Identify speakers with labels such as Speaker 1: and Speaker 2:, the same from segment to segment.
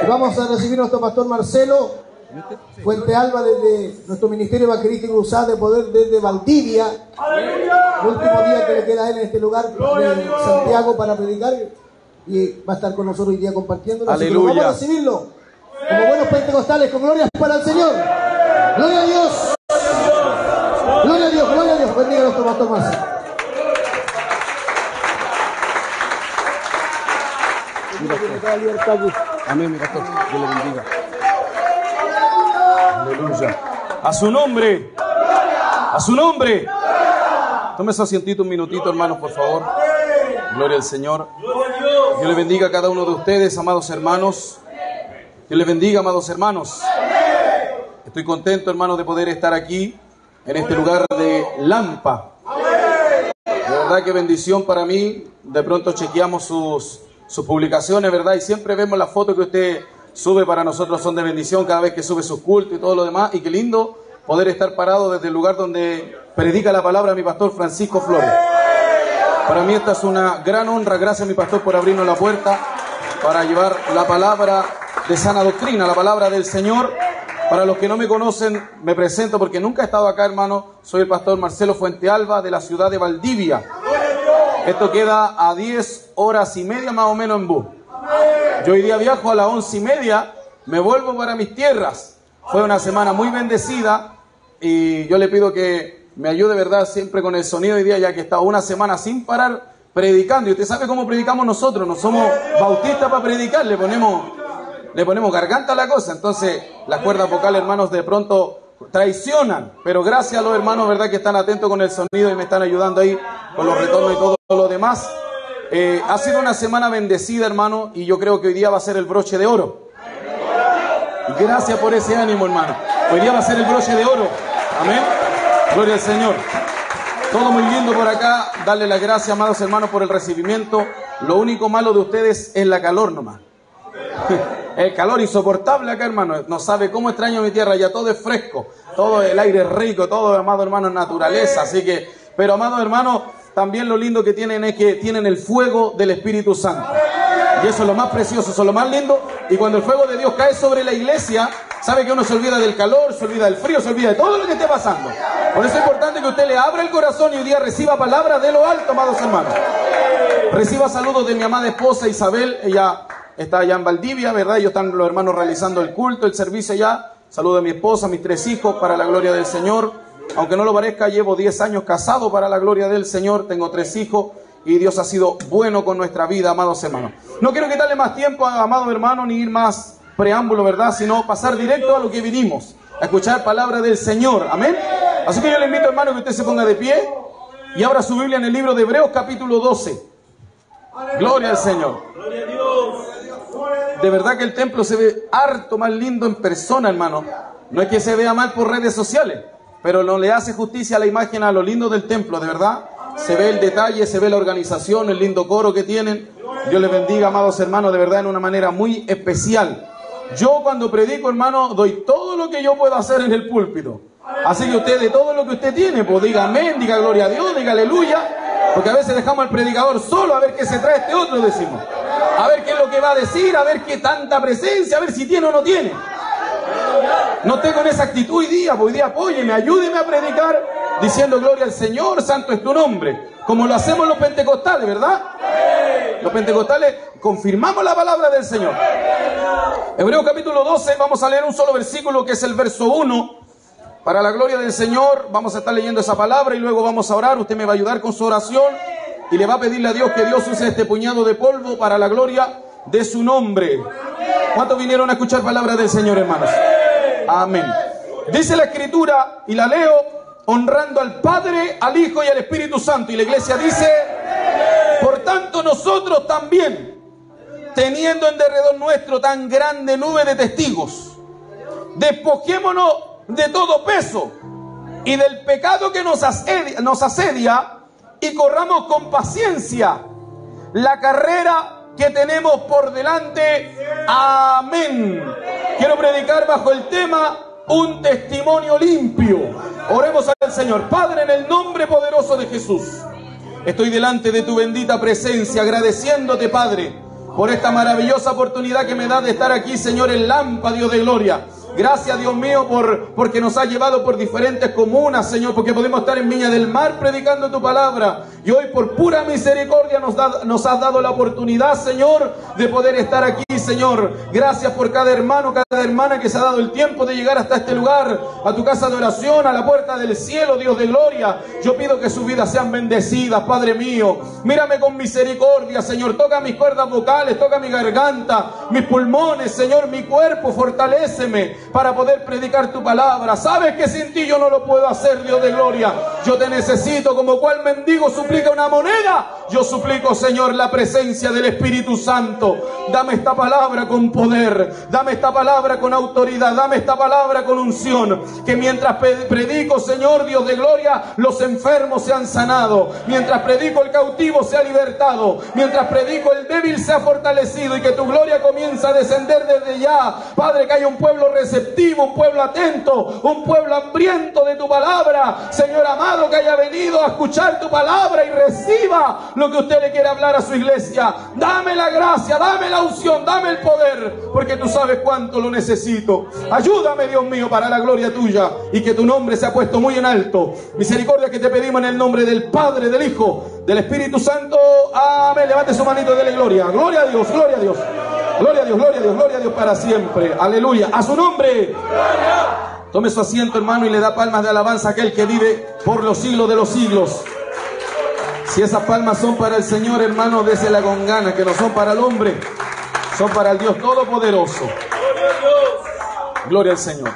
Speaker 1: Vamos a recibir a nuestro pastor Marcelo Fuente Alba desde nuestro Ministerio Evangelístico Cruzada de Poder desde Valdivia. El último día que le queda a él en este lugar de Santiago para predicar, y va a estar con nosotros hoy día compartiendo.
Speaker 2: Aleluya.
Speaker 1: Vamos a recibirlo como buenos pentecostales, con glorias para el Señor. Gloria a Dios. Gloria a Dios, gloria a Dios. Bendiga a nuestro pastor Marcelo.
Speaker 2: Amén, mi pastor. Dios le bendiga. Aleluya. A su nombre. A su nombre. Tome su asientito un minutito, hermanos, por favor. Gloria al Señor. Dios le bendiga a cada uno de ustedes, amados hermanos. Dios les bendiga, amados hermanos. Estoy contento, hermanos, de poder estar aquí, en este lugar de Lampa. De verdad que bendición para mí. De pronto chequeamos sus publicaciones, ¿verdad? Y siempre vemos las fotos que usted sube, para nosotros son de bendición cada vez que sube sus cultos y todo lo demás. Y qué lindo poder estar parado desde el lugar donde predica la palabra mi pastor Francisco Flores. Para mí esta es una gran honra. Gracias, mi pastor, por abrirnos la puerta para llevar la palabra de sana doctrina, la palabra del Señor. Para los que no me conocen, me presento porque nunca he estado acá, hermano. Soy el pastor Marcelo Fuente Alba de la ciudad de Valdivia. Esto queda a 10 horas y media más o menos en bus. Yo hoy día viajo a las 11:30, me vuelvo para mis tierras. Fue una semana muy bendecida y yo le pido que me ayude, ¿verdad?, siempre con el sonido hoy día, ya que he estado una semana sin parar predicando. Y usted sabe cómo predicamos nosotros, no somos bautistas para predicar, le ponemos garganta a la cosa. Entonces las cuerdas vocales, hermanos, de pronto traicionan, pero gracias a los hermanos, ¿verdad?, que están atentos con el sonido y me están ayudando ahí con los retornos y todo lo demás. Ha sido una semana bendecida, hermano, y yo creo que hoy día va a ser el broche de oro. Gracias por ese ánimo, hermano. Hoy día va a ser el broche de oro. Amén. Gloria al Señor. Todo muy lindo por acá. Darle las gracias, amados hermanos, por el recibimiento. Lo único malo de ustedes es la calor nomás. El calor insoportable acá, hermano. No sabe cómo extraño mi tierra. Ya todo es fresco, todo el aire es rico, todo, amado hermano, es naturaleza. Así que, pero, amado hermano, también lo lindo que tienen es que tienen el fuego del Espíritu Santo. Y eso es lo más precioso, eso es lo más lindo. Y cuando el fuego de Dios cae sobre la iglesia, sabe que uno se olvida del calor, se olvida del frío, se olvida de todo lo que esté pasando. Por eso es importante que usted le abra el corazón y hoy día reciba palabras de lo alto, amados hermanos. Reciba saludos de mi amada esposa Isabel. Ella está allá en Valdivia, ¿verdad? Ellos están los hermanos realizando el culto, el servicio allá. Saludo a mi esposa, a mis 3 hijos, para la gloria del Señor. Aunque no lo parezca, llevo 10 años casado para la gloria del Señor. Tengo 3 hijos y Dios ha sido bueno con nuestra vida, amados hermanos. No quiero quitarle más tiempo, amado hermano, ni ir más preámbulo, ¿verdad? Sino pasar directo a lo que vinimos, a escuchar palabra del Señor. Amén. Así que yo le invito, hermano, que usted se ponga de pie y abra su Biblia en el libro de Hebreos, capítulo 12. Gloria al Señor. De verdad que el templo se ve harto más lindo en persona, hermano. No es que se vea mal por redes sociales, pero no le hace justicia a la imagen, a lo lindo del templo, de verdad. Se ve el detalle, se ve la organización, el lindo coro que tienen. Dios les bendiga, amados hermanos, de verdad, en una manera muy especial. Yo cuando predico, hermano, doy todo lo que yo puedo hacer en el púlpito. Así que usted, de todo lo que usted tiene, pues diga amén, diga gloria a Dios, diga aleluya. Porque a veces dejamos al predicador solo a ver qué se trae este otro, decimos. A ver qué es lo que va a decir, a ver qué tanta presencia, a ver si tiene o no tiene. No esté con esa actitud hoy día, pues hoy día apóyeme, ayúdeme a predicar diciendo gloria al Señor, santo es tu nombre. Como lo hacemos los pentecostales, ¿verdad? Los pentecostales confirmamos la palabra del Señor. Hebreos capítulo 12, vamos a leer un solo versículo que es el verso 1. Para la gloria del Señor, vamos a estar leyendo esa palabra y luego vamos a orar. Usted me va a ayudar con su oración y le va a pedirle a Dios que Dios use este puñado de polvo para la gloria de su nombre. ¿Cuántos vinieron a escuchar palabra del Señor, hermanos? Amén. Dice la Escritura, y la leo, honrando al Padre, al Hijo y al Espíritu Santo. Y la iglesia dice, por tanto nosotros también, teniendo en derredor nuestro tan grande nube de testigos, despojémonos de todo peso y del pecado que nos asedia y corramos con paciencia la carrera que tenemos por delante. Amén. Quiero predicar bajo el tema un testimonio limpio. Oremos al Señor. Padre, en el nombre poderoso de Jesús, estoy delante de tu bendita presencia agradeciéndote, Padre, por esta maravillosa oportunidad que me da de estar aquí, Señor, en Lampa, Dios de gloria. Gracias, Dios mío, porque nos has llevado por diferentes comunas, Señor, porque podemos estar en Viña del Mar predicando tu palabra. Y hoy, por pura misericordia, nos has dado la oportunidad, Señor, de poder estar aquí, Señor. Gracias por cada hermano, cada hermana que se ha dado el tiempo de llegar hasta este lugar, a tu casa de oración, a la puerta del cielo, Dios de gloria. Yo pido que sus vidas sean bendecidas, Padre mío. Mírame con misericordia, Señor. Toca mis cuerdas vocales, toca mi garganta, mis pulmones, Señor, mi cuerpo. Fortaléceme para poder predicar tu palabra. Sabes que sin ti yo no lo puedo hacer, Dios de gloria. Yo te necesito, como cual mendigo suplica una moneda. Yo suplico, Señor, la presencia del Espíritu Santo. Dame esta palabra con poder, dame esta palabra con autoridad, dame esta palabra con unción. Que mientras predico, Señor, Dios de gloria, los enfermos sean sanados. Mientras predico, el cautivo sea libertado. Mientras predico, el débil sea fortalecido. Y que tu gloria comience a descender desde ya. Padre, que haya un pueblo receptivo, un pueblo atento, un pueblo hambriento de tu palabra. Señor amado, que haya venido a escuchar tu palabra y reciba lo que usted le quiere hablar a su iglesia. Dame la gracia, dame la unción, dame el poder, porque tú sabes cuánto lo necesito. Ayúdame, Dios mío, para la gloria tuya, y que tu nombre sea puesto muy en alto. Misericordia que te pedimos en el nombre del Padre, del Hijo, del Espíritu Santo. Amén. Levante su manito y dele gloria. Gloria a Dios, gloria a Dios. Gloria a Dios, gloria a Dios, gloria a Dios para siempre. Aleluya. A su nombre. Tome su asiento, hermano, y le da palmas de alabanza a aquel que vive por los siglos de los siglos. Si esas palmas son para el Señor, hermano, désela con ganas, que no son para el hombre, son para el Dios Todopoderoso. Gloria al Señor.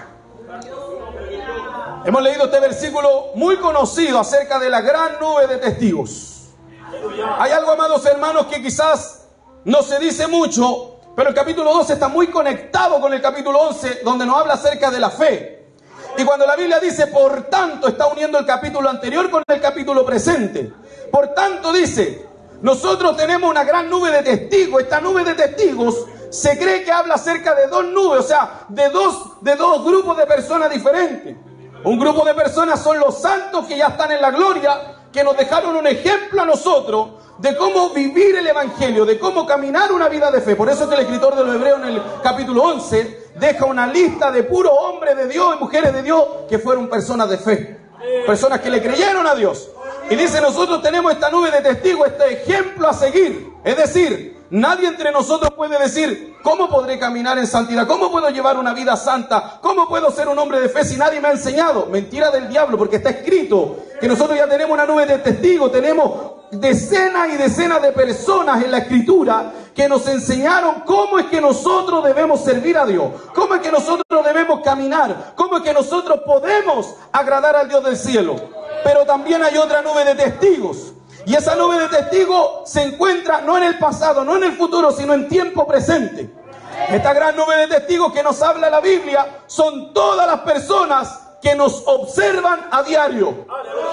Speaker 2: Hemos leído este versículo muy conocido acerca de la gran nube de testigos. Hay algo, amados hermanos, que quizás no se dice mucho, pero el capítulo 12 está muy conectado con el capítulo 11, donde nos habla acerca de la fe. Y cuando la Biblia dice, por tanto, está uniendo el capítulo anterior con el capítulo presente. Por tanto, dice, nosotros tenemos una gran nube de testigos. Esta nube de testigos se cree que habla acerca de dos nubes, o sea, de dos grupos de personas diferentes. Un grupo de personas son los santos que ya están en la gloria, que nos dejaron un ejemplo a nosotros de cómo vivir el Evangelio, de cómo caminar una vida de fe. Por eso es que el escritor de los Hebreos en el capítulo 11 deja una lista de puros hombres de Dios y mujeres de Dios que fueron personas de fe, personas que le creyeron a Dios. Y dice, nosotros tenemos esta nube de testigos, este ejemplo a seguir. Es decir, nadie entre nosotros puede decir, ¿cómo podré caminar en santidad? ¿Cómo puedo llevar una vida santa? ¿Cómo puedo ser un hombre de fe si nadie me ha enseñado? Mentira del diablo, porque está escrito que nosotros ya tenemos una nube de testigos, tenemos decenas y decenas de personas en la Escritura que nos enseñaron cómo es que nosotros debemos servir a Dios, cómo es que nosotros debemos caminar, cómo es que nosotros podemos agradar al Dios del cielo. Pero también hay otra nube de testigos. Y esa nube de testigos se encuentra no en el pasado, no en el futuro, sino en tiempo presente. Esta gran nube de testigos que nos habla la Biblia son todas las personas que nos observan a diario.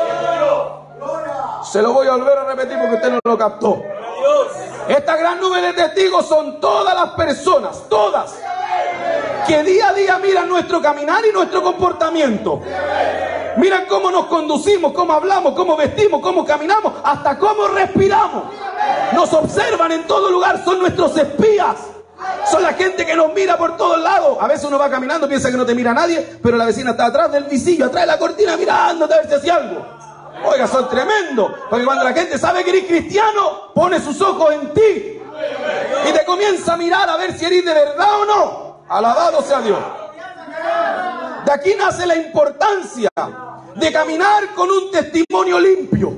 Speaker 2: Se lo voy a volver a repetir porque usted no lo captó. Esta gran nube de testigos son todas las personas, todas, que día a día miran nuestro caminar y nuestro comportamiento. Miran cómo nos conducimos, cómo hablamos, cómo vestimos, cómo caminamos, hasta cómo respiramos. Nos observan en todo lugar, son nuestros espías. Son la gente que nos mira por todos lados. A veces uno va caminando, piensa que no te mira nadie, pero la vecina está atrás del visillo, atrás de la cortina, mirándote a ver si hace algo. Oiga, son tremendos. Porque cuando la gente sabe que eres cristiano, pone sus ojos en ti y te comienza a mirar a ver si eres de verdad o no. Alabado sea Dios. De aquí nace la importancia de caminar con un testimonio limpio.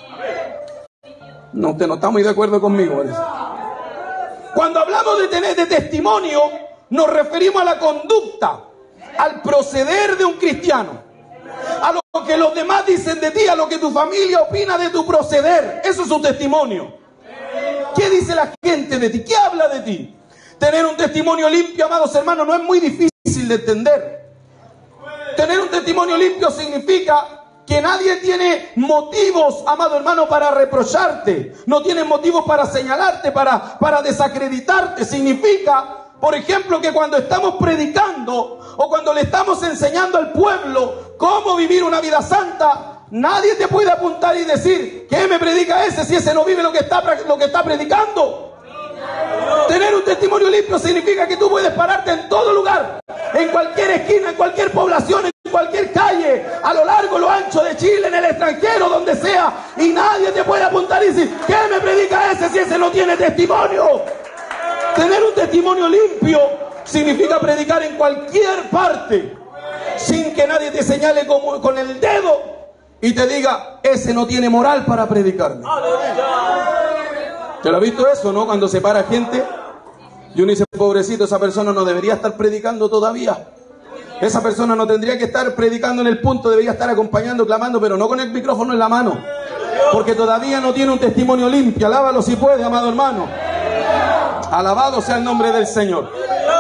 Speaker 2: No, usted no está muy de acuerdo conmigo. Cuando hablamos de testimonio, nos referimos a la conducta, al proceder de un cristiano, a lo que los demás dicen de ti, a lo que tu familia opina de tu proceder. Eso es un testimonio. ¿Qué dice la gente de ti? ¿Qué habla de ti? Tener un testimonio limpio, amados hermanos, no es muy difícil de entender. Tener un testimonio limpio significa que nadie tiene motivos, amado hermano, para reprocharte. No tiene motivos para señalarte, para desacreditarte. Significa, por ejemplo, que cuando estamos predicando o cuando le estamos enseñando al pueblo cómo vivir una vida santa, nadie te puede apuntar y decir, ¿qué me predica ese si ese no vive lo que está predicando? Tener un testimonio limpio significa que tú puedes pararte en todo lugar, en cualquier esquina, en cualquier población, en cualquier calle, a lo largo, lo ancho de Chile, en el extranjero, donde sea, y nadie te puede apuntar y decir, ¿qué me predica ese si ese no tiene testimonio? Tener un testimonio limpio significa predicar en cualquier parte, sin que nadie te señale con el dedo y te diga, ese no tiene moral para predicarme. ¿Te lo has visto eso, no? Cuando se para gente y uno dice, pobrecito, esa persona no debería estar predicando todavía. Esa persona no tendría que estar predicando en el punto, debería estar acompañando, clamando, pero no con el micrófono en la mano, porque todavía no tiene un testimonio limpio. Alábalo si puede, amado hermano. Alabado sea el nombre del Señor.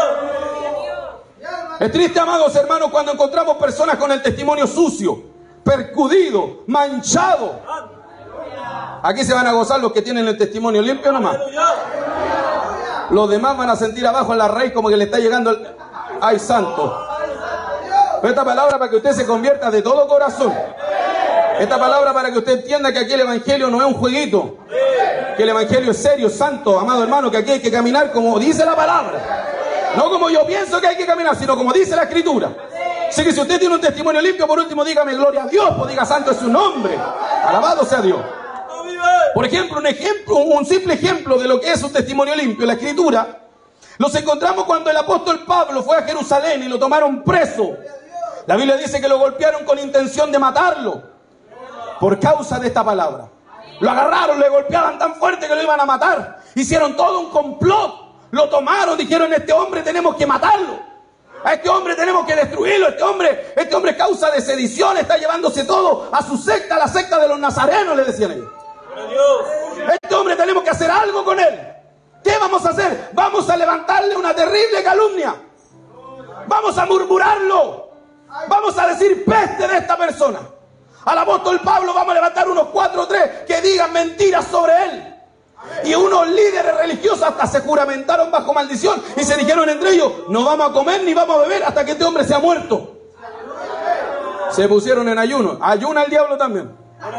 Speaker 2: Es triste, amados hermanos, cuando encontramos personas con el testimonio sucio, percudido, manchado. Aquí se van a gozar los que tienen el testimonio limpio nomás. Los demás van a sentir abajo en la raíz como que le está llegando el... ¡Ay, santo! Esta palabra para que usted se convierta de todo corazón. Esta palabra para que usted entienda que aquí el evangelio no es un jueguito. Que el evangelio es serio, santo, amado hermano, que aquí hay que caminar como dice la palabra. No como yo pienso que hay que caminar, sino como dice la Escritura. Así que si usted tiene un testimonio limpio, por último, dígame gloria a Dios, pues diga santo es su nombre. Alabado sea Dios. Por ejemplo, un simple ejemplo de lo que es un testimonio limpio, la Escritura, los encontramos cuando el apóstol Pablo fue a Jerusalén y lo tomaron preso. La Biblia dice que lo golpearon con intención de matarlo por causa de esta palabra. Lo agarraron, le golpeaban tan fuerte que lo iban a matar. Hicieron todo un complot. Lo tomaron, dijeron, este hombre tenemos que matarlo. A este hombre tenemos que destruirlo. Este hombre es causa de sedición, está llevándose todo a su secta, a la secta de los nazarenos, le decían ellos. Este hombre tenemos que hacer algo con él. ¿Qué vamos a hacer? Vamos a levantarle una terrible calumnia. Vamos a murmurarlo. Vamos a decir peste de esta persona. Al apóstol Pablo vamos a levantar unos 4 o 3 que digan mentiras sobre él. Y unos líderes religiosos hasta se juramentaron bajo maldición y se dijeron entre ellos, no vamos a comer ni vamos a beber hasta que este hombre sea muerto. Se pusieron en ayuno. Ayuna el diablo también.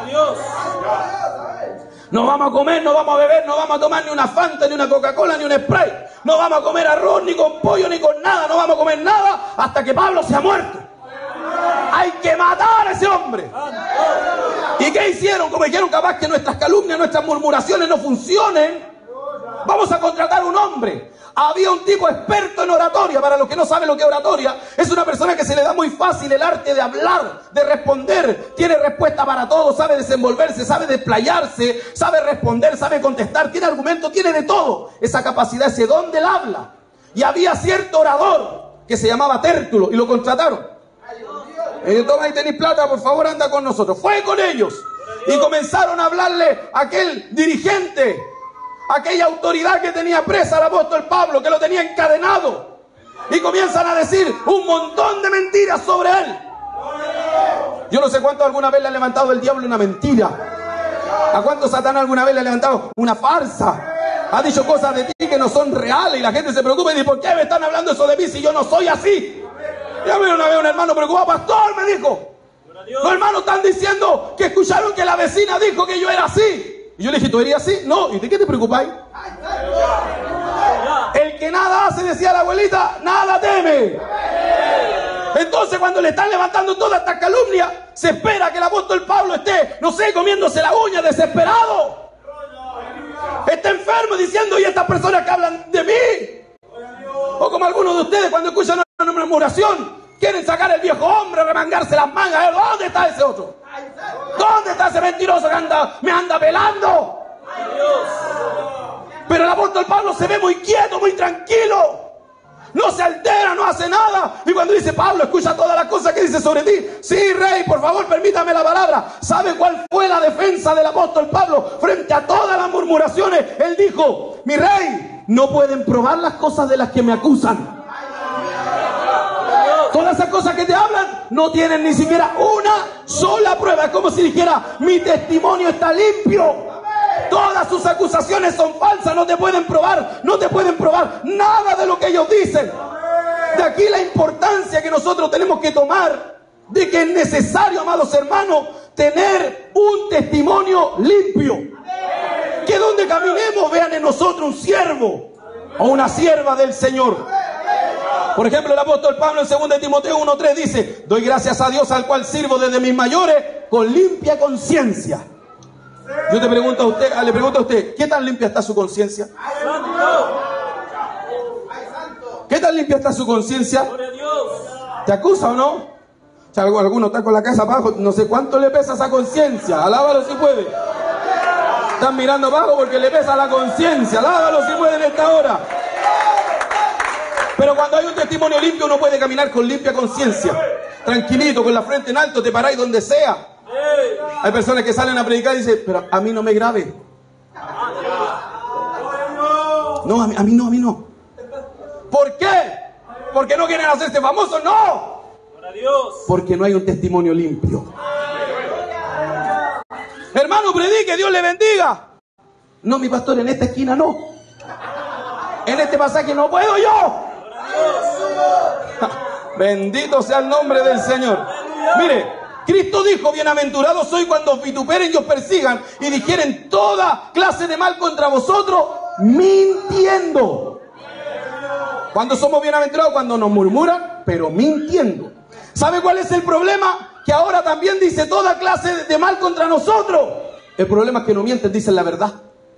Speaker 2: No vamos a comer, no vamos a beber, no vamos a tomar ni una Fanta, ni una Coca-Cola, ni un Sprite. No vamos a comer arroz, ni con pollo, ni con nada. No vamos a comer nada hasta que Pablo sea muerto. Hay que matar a ese hombre. ¿Y qué hicieron? Como dijeron, capaz que nuestras calumnias, nuestras murmuraciones no funcionen, vamos a contratar un hombre. Había un tipo experto en oratoria. Para los que no saben lo que es oratoria, es una persona que se le da muy fácil el arte de hablar, de responder. Tiene respuesta para todo, sabe desenvolverse, sabe desplayarse, sabe responder, sabe contestar, tiene argumentos, tiene de todo. Esa capacidad, ese don del habla. Y había cierto orador que se llamaba Tértulo y lo contrataron. Toma, ahí tenéis plata, por favor anda con nosotros. Fue con ellos y comenzaron a hablarle a aquel dirigente, aquella autoridad que tenía presa al apóstol Pablo, que lo tenía encadenado, y comienzan a decir un montón de mentiras sobre él. Yo no sé cuánto alguna vez le ha levantado el diablo una mentira. ¿A cuánto Satanás alguna vez le ha levantado una farsa? Ha dicho cosas de ti que no son reales y la gente se preocupa y dice, ¿por qué me están hablando eso de mí si yo no soy así? Ya me una vez un hermano preocupado, pastor, me dijo, los hermanos están diciendo que escucharon que la vecina dijo que yo era así. Y yo le dije, ¿tú eres así? No. ¿Y de qué te preocupáis? El que nada hace, decía la abuelita, nada teme. Entonces cuando le están levantando toda esta calumnia, se espera que el apóstol Pablo esté, no sé, comiéndose la uña, desesperado. Está enfermo diciendo, ¿y estas personas que hablan de mí? O como algunos de ustedes cuando escuchan una murmuración, quieren sacar el viejo hombre, remangarse las mangas. ¿Dónde está ese otro? ¿Dónde está ese mentiroso que me anda pelando? Pero el apóstol Pablo se ve muy quieto, muy tranquilo. No se altera, no hace nada. Y cuando dice, Pablo, escucha todas las cosas que dice sobre ti. Sí, rey, por favor, permítame la palabra. ¿Sabe cuál fue la defensa del apóstol Pablo frente a todas las murmuraciones? Él dijo, mi rey, no pueden probar las cosas de las que me acusan. Todas esas cosas que te hablan no tienen ni siquiera una sola prueba. Es como si dijera, mi testimonio está limpio. Todas sus acusaciones son falsas, no te pueden probar nada de lo que ellos dicen. De aquí la importancia que nosotros tenemos que tomar de que es necesario, amados hermanos, tener un testimonio limpio. Que donde caminemos vean en nosotros un siervo, o una sierva del Señor. Por ejemplo, el apóstol Pablo en 2 Timoteo 1:3 dice: doy gracias a Dios al cual sirvo desde mis mayores con limpia conciencia. Yo le pregunto a usted, ¿qué tan limpia está su conciencia? ¿Qué tan limpia está su conciencia? ¿Te acusa o no? O sea, alguno está con la casa abajo, no sé cuánto le pesa esa conciencia. Alábalo si puede. Están mirando abajo porque le pesa la conciencia. Alábalo si puede en esta hora. Pero cuando hay un testimonio limpio, uno puede caminar con limpia conciencia. Tranquilito, con la frente en alto, te paráis donde sea. Hay personas que salen a predicar y dicen: pero a mí no me grabe. No, a mí no. ¿Por qué? ¿Porque no quieren hacerse famosos? No. Porque no hay un testimonio limpio. Hermano, predique, Dios le bendiga. No, mi pastor, en esta esquina no. En este pasaje no puedo yo. Bendito sea el nombre del Señor. Mire, Cristo dijo: bienaventurado soy cuando os vituperen y os persigan y dijeren toda clase de mal contra vosotros, mintiendo. ¿Cuándo somos bienaventurados? Cuando nos murmuran, pero mintiendo. ¿Sabe cuál es el problema? Que ahora también dice toda clase de mal contra nosotros. El problema es que no mienten, dicen la verdad.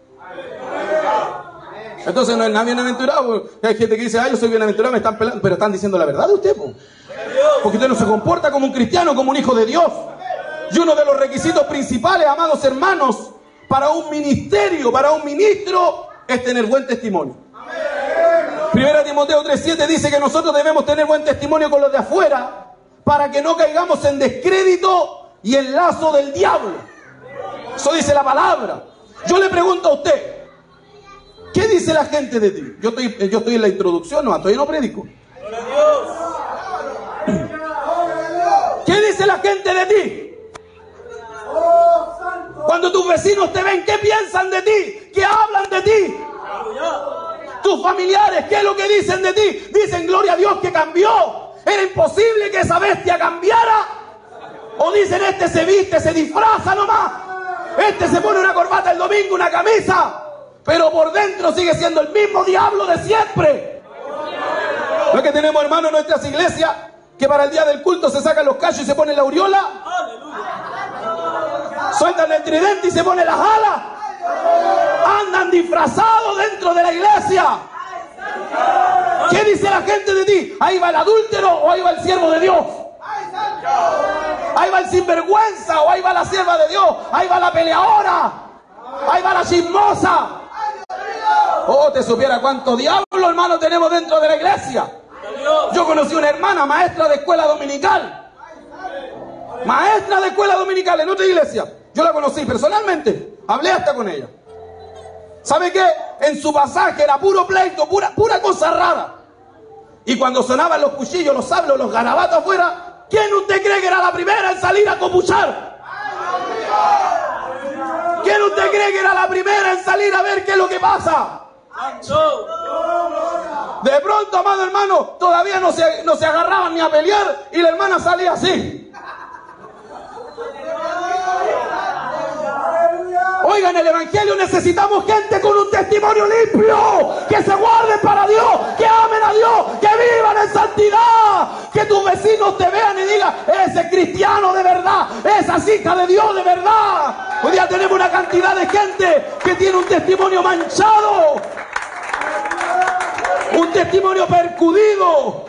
Speaker 2: Entonces no es nada bienaventurado. Hay gente que dice: yo soy bienaventurado, me están pelando, pero están diciendo la verdad de usted, po. Porque usted no se comporta como un cristiano, como un hijo de Dios. Y uno de los requisitos principales, amados hermanos, para un ministerio, para un ministro, es tener buen testimonio. 1 Timoteo 3:7 dice que nosotros debemos tener buen testimonio con los de afuera, para que no caigamos en descrédito y en lazo del diablo. Eso dice la palabra. Yo le pregunto a usted, ¿qué dice la gente de ti? Yo estoy en la introducción, todavía no predico. ¿Qué dice la gente de ti? Cuando tus vecinos te ven, ¿qué piensan de ti? ¿Qué hablan de ti? Tus familiares, ¿qué es lo que dicen de ti? Dicen: gloria a Dios que cambió. Era imposible que esa bestia cambiara. O dicen: este se viste, se disfraza nomás. Este se pone una corbata el domingo, una camisa. Pero por dentro sigue siendo el mismo diablo de siempre. ¿No es que tenemos, hermanos, en nuestras iglesias que para el día del culto se sacan los cachos y se ponen la aureola? Sueltan el tridente y se ponen las alas. Andan disfrazados dentro de la iglesia. ¿Qué dice la gente de ti? ¿Ahí va el adúltero o ahí va el siervo de Dios? ¿Ahí va el sinvergüenza o ahí va la sierva de Dios? ¿Ahí va la peleadora? ¿Ahí va la chismosa? Oh, te supiera cuánto diablo, hermano, tenemos dentro de la iglesia. Yo conocí una hermana maestra de escuela dominical. Maestra de escuela dominical en otra iglesia. Yo la conocí personalmente. Hablé hasta con ella. ¿Sabe qué? En su pasaje era puro pleito, pura cosa rara. Y cuando sonaban los cuchillos, los sables, los garabatos afuera, ¿quién usted cree que era la primera en salir a copuchar? ¿Quién usted cree que era la primera en salir a ver qué es lo que pasa? De pronto, amado hermano, todavía no se agarraban ni a pelear y la hermana salía así. Oigan, en el evangelio necesitamos gente con un testimonio limpio, que se guarden para Dios, que amen a Dios, que vivan en santidad, que tus vecinos te vean y digan: ese cristiano de verdad, esa hija de Dios de verdad. Hoy día tenemos una cantidad de gente que tiene un testimonio manchado, un testimonio percudido.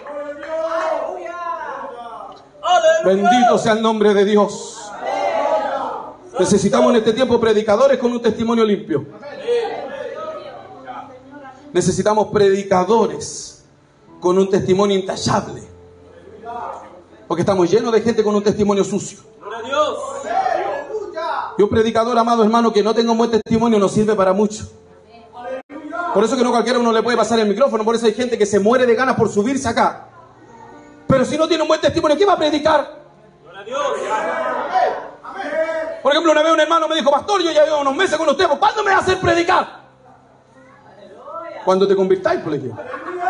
Speaker 2: Bendito sea el nombre de Dios. Necesitamos en este tiempo predicadores con un testimonio limpio. Necesitamos predicadores con un testimonio intachable. Porque estamos llenos de gente con un testimonio sucio. Y un predicador, amado hermano, que no tenga un buen testimonio no sirve para mucho. Por eso que no cualquiera uno le puede pasar el micrófono. Por eso hay gente que se muere de ganas por subirse acá. Pero si no tiene un buen testimonio, ¿qué va a predicar? Por ejemplo, una vez un hermano me dijo: pastor, yo ya llevo unos meses con usted, ¿cuándo me va a hacer predicar? Cuando te convirtáis, por ejemplo.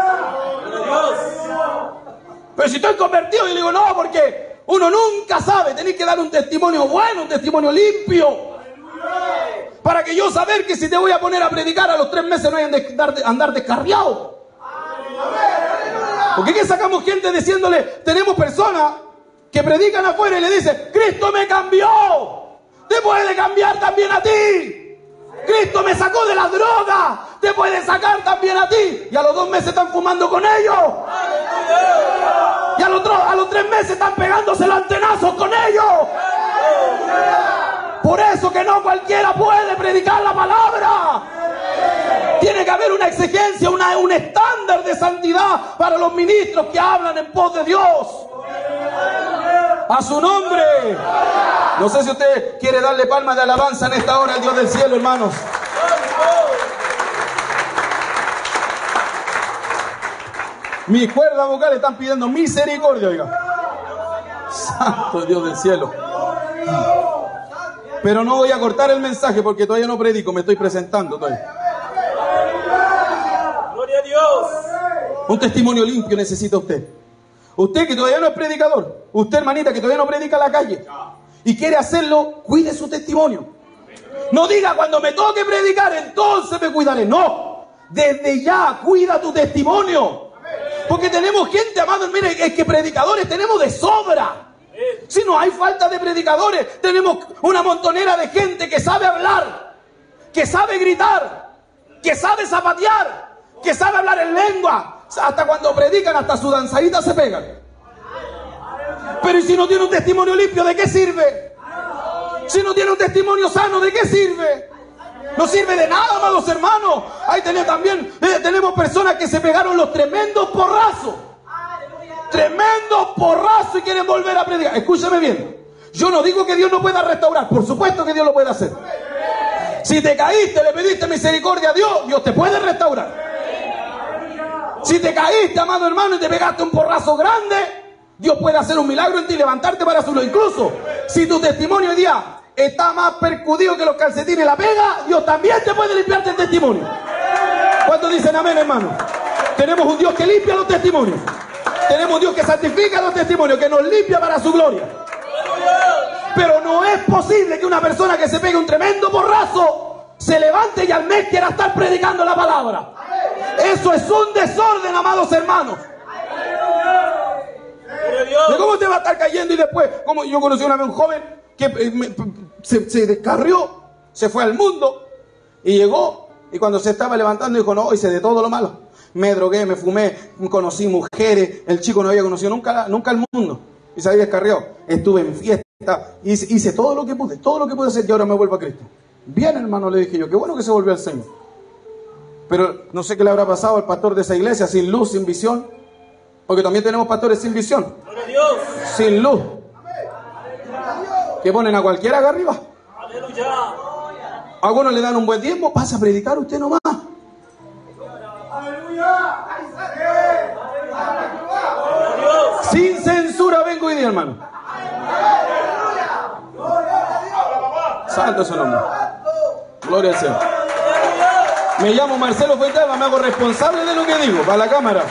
Speaker 2: Pero si estoy convertido, y le digo: no, porque uno nunca sabe, tenéis que dar un testimonio bueno, un testimonio limpio. Para que yo saber que si te voy a poner a predicar a los 3 meses no vayan a andar descarriados. Porque que sacamos gente diciéndole, tenemos personas que predican afuera y le dicen, Cristo me cambió, te puede cambiar también a ti. Cristo me sacó de las drogas, te puede sacar también a ti. Y a los 2 meses están fumando con ellos. Y a los 3 meses están pegándose los antenazos con ellos. Por eso que no cualquiera puede predicar la palabra. Tiene que haber una exigencia, un estándar de santidad para los ministros que hablan en pos de Dios. A su nombre. No sé si usted quiere darle palmas de alabanza en esta hora al Dios del cielo, hermanos. Mis cuerdas vocales están pidiendo misericordia, oiga. Santo Dios del cielo. Pero no voy a cortar el mensaje porque todavía no predico, me estoy presentando todavía. Gloria a Dios. Un testimonio limpio necesita usted. Usted que todavía no es predicador, usted hermanita que todavía no predica en la calle y quiere hacerlo, cuide su testimonio. No diga cuando me toque predicar entonces me cuidaré. No, desde ya cuida tu testimonio. Porque tenemos gente, amado, mire, es que predicadores tenemos de sobra. Si no hay falta de predicadores, tenemos una montonera de gente que sabe hablar, que sabe gritar, que sabe zapatear, que sabe hablar en lengua. Hasta cuando predican, hasta su danzadita se pegan. Pero ¿y si no tiene un testimonio limpio, de qué sirve? Si no tiene un testimonio sano, ¿de qué sirve? No sirve de nada, amados hermanos. Ahí tenemos personas que se pegaron los tremendos porrazos. Tremendos porrazos y quieren volver a predicar. Escúchame bien. Yo no digo que Dios no pueda restaurar. Por supuesto que Dios lo puede hacer. Si te caíste, le pediste misericordia a Dios, Dios te puede restaurar. Si te caíste, amado hermano, y te pegaste un porrazo grande, Dios puede hacer un milagro en ti y levantarte para hacerlo. Incluso si tu testimonio hoy día está más percudido que los calcetines y la pega, Dios también te puede limpiarte el testimonio. ¿Cuántos dicen amén, hermano? Tenemos un Dios que limpia los testimonios. Tenemos un Dios que santifica los testimonios, que nos limpia para su gloria. Pero no es posible que una persona que se pegue un tremendo porrazo se levante y al mes quiera estar predicando la palabra. Eso es un desorden, amados hermanos. ¿De cómo te va a estar cayendo y después? Como yo conocí una vez un joven que se descarrió, se fue al mundo y llegó, y cuando se estaba levantando dijo, no, hice de todo lo malo. Me drogué, me fumé, conocí mujeres, el chico no había conocido nunca el mundo y se había descarriado. Estuve en fiesta, hice todo lo que pude hacer y ahora me vuelvo a Cristo. Bien, hermano, le dije yo, qué bueno que se volvió al Señor. Pero no sé qué le habrá pasado al pastor de esa iglesia, sin luz, sin visión. Porque también tenemos pastores sin visión, sin luz, que ponen a cualquiera acá arriba. Algunos le dan un buen tiempo, pasa a predicar usted nomás. Sin censura vengo hoy día, hermano. Santo es su nombre. Gloria al Señor. Me llamo Marcelo Fuentelva, me hago responsable de lo que digo, para la cámara.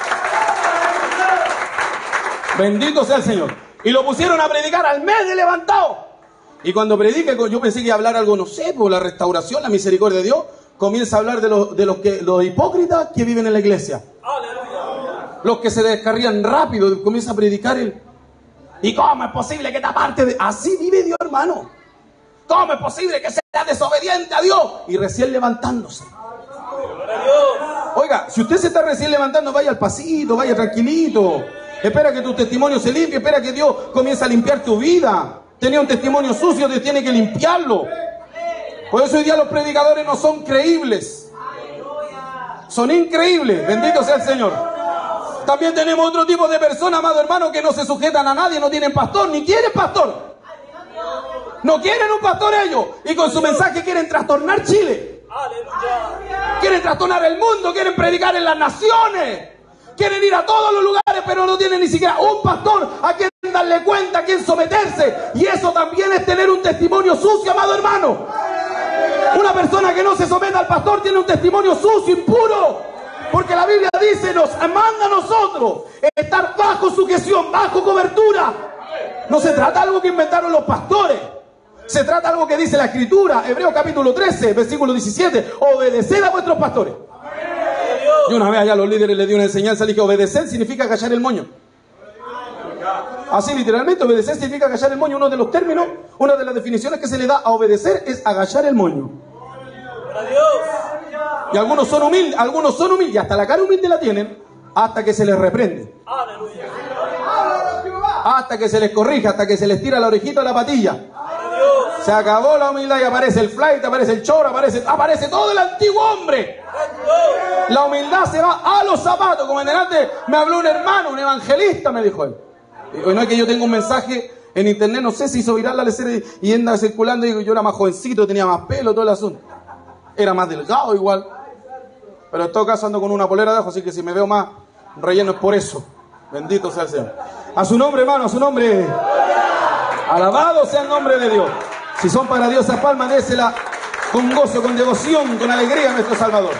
Speaker 2: Bendito sea el Señor. Y lo pusieron a predicar al mes de levantado. Y cuando predique, yo pensé que iba a hablar algo, no sé, por la restauración, la misericordia de Dios. Comienza a hablar de los hipócritas que viven en la iglesia. Los que se descarrían rápido, comienza a predicar él. ¿Y cómo es posible que te aparte de...? Así vive Dios, hermano. ¿Cómo es posible que sea desobediente a Dios? Y recién levantándose. Oiga, si usted se está recién levantando, vaya al pasito, vaya tranquilito. Espera que tu testimonio se limpie, espera que Dios comience a limpiar tu vida. Tenía un testimonio sucio, Dios tiene que limpiarlo. Por eso hoy día los predicadores no son creíbles. Son increíbles, bendito sea el Señor. También tenemos otro tipo de personas, amado hermano, que no se sujetan a nadie, no tienen pastor, ni quieren pastor. No quieren un pastor ellos. Y con su mensaje quieren trastornar Chile. Quieren trastornar el mundo, quieren predicar en las naciones. Quieren ir a todos los lugares, pero no tienen ni siquiera un pastor a quien darle cuenta, a quien someterse. Y eso también es tener un testimonio sucio, amado hermano. Una persona que no se someta al pastor tiene un testimonio sucio, impuro. Porque la Biblia dice, nos manda a nosotros estar bajo sujeción, bajo cobertura. No se trata de algo que inventaron los pastores. Se trata de algo que dice la Escritura, Hebreos capítulo 13, versículo 17. Obedeced a vuestros pastores. Y una vez allá a los líderes les di una enseñanza, le dije, obedecer significa callar el moño. Así literalmente, obedecer significa callar el moño. Uno de los términos, una de las definiciones que se le da a obedecer es agachar el moño. Y algunos son humildes, y hasta la cara humilde la tienen, hasta que se les reprende. Hasta que se les corrige, hasta que se les tira la orejita o la patilla. Se acabó la humildad y aparece el flight, aparece el choro, aparece todo el antiguo hombre. La humildad se va a los zapatos. Como en delante me habló un hermano, un evangelista, me dijo él. Y no es que yo tengo un mensaje en internet, no sé si hizo viral la lecera y anda circulando, y yo era más jovencito, tenía más pelo, todo el asunto. Era más delgado igual. Pero en todo caso ando con una polera de ajo, así que si me veo más relleno es por eso. Bendito sea el Señor. A su nombre, hermano, a su nombre. Alabado sea el nombre de Dios. Si son para Dios esas palmas, désela con gozo, con devoción, con alegría a nuestro Salvador.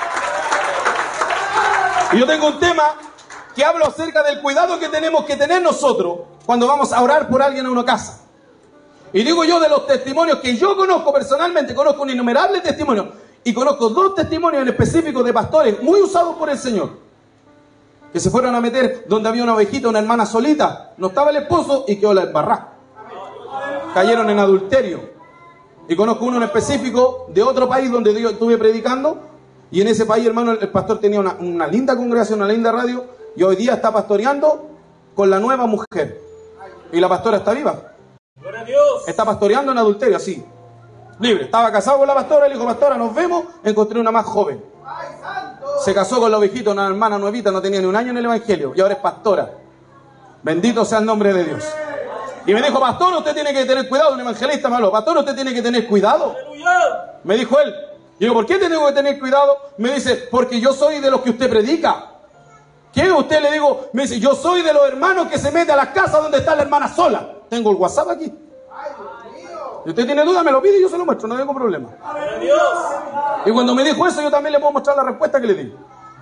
Speaker 2: Y yo tengo un tema que hablo acerca del cuidado que tenemos que tener nosotros cuando vamos a orar por alguien en una casa. Y digo yo de los testimonios que yo conozco personalmente, conozco un innumerable testimonio, y conozco 2 testimonios en específico de pastores muy usados por el Señor, que se fueron a meter donde había una ovejita, una hermana solita, no estaba el esposo y quedó la embarrada. Cayeron en adulterio. Y conozco uno en específico de otro país donde yo estuve predicando, y en ese país, hermano, el pastor tenía una linda congregación, una linda radio, y hoy día está pastoreando con la nueva mujer. Y la pastora está viva. Está pastoreando en adulterio, así, libre. Estaba casado con la pastora, le dijo, pastora, nos vemos, encontré una más joven. Se casó con la ovejita, una hermana nuevita, no tenía ni un año en el evangelio, y ahora es pastora. Bendito sea el nombre de Dios. Y me dijo, pastor, usted tiene que tener cuidado, un evangelista malo. Pastor, usted tiene que tener cuidado. Me dijo él. Y digo, ¿por qué tengo que tener cuidado? Me dice, porque yo soy de los que usted predica. ¿Qué? Usted, le digo, me dice, yo soy de los hermanos que se mete a las casas donde está la hermana sola. Tengo el WhatsApp aquí. Si usted tiene duda, me lo pide y yo se lo muestro, no tengo problema. Y cuando me dijo eso, yo también le puedo mostrar la respuesta que le di.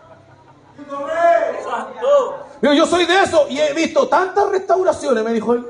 Speaker 2: Digo, yo soy de eso y he visto tantas restauraciones, me dijo él.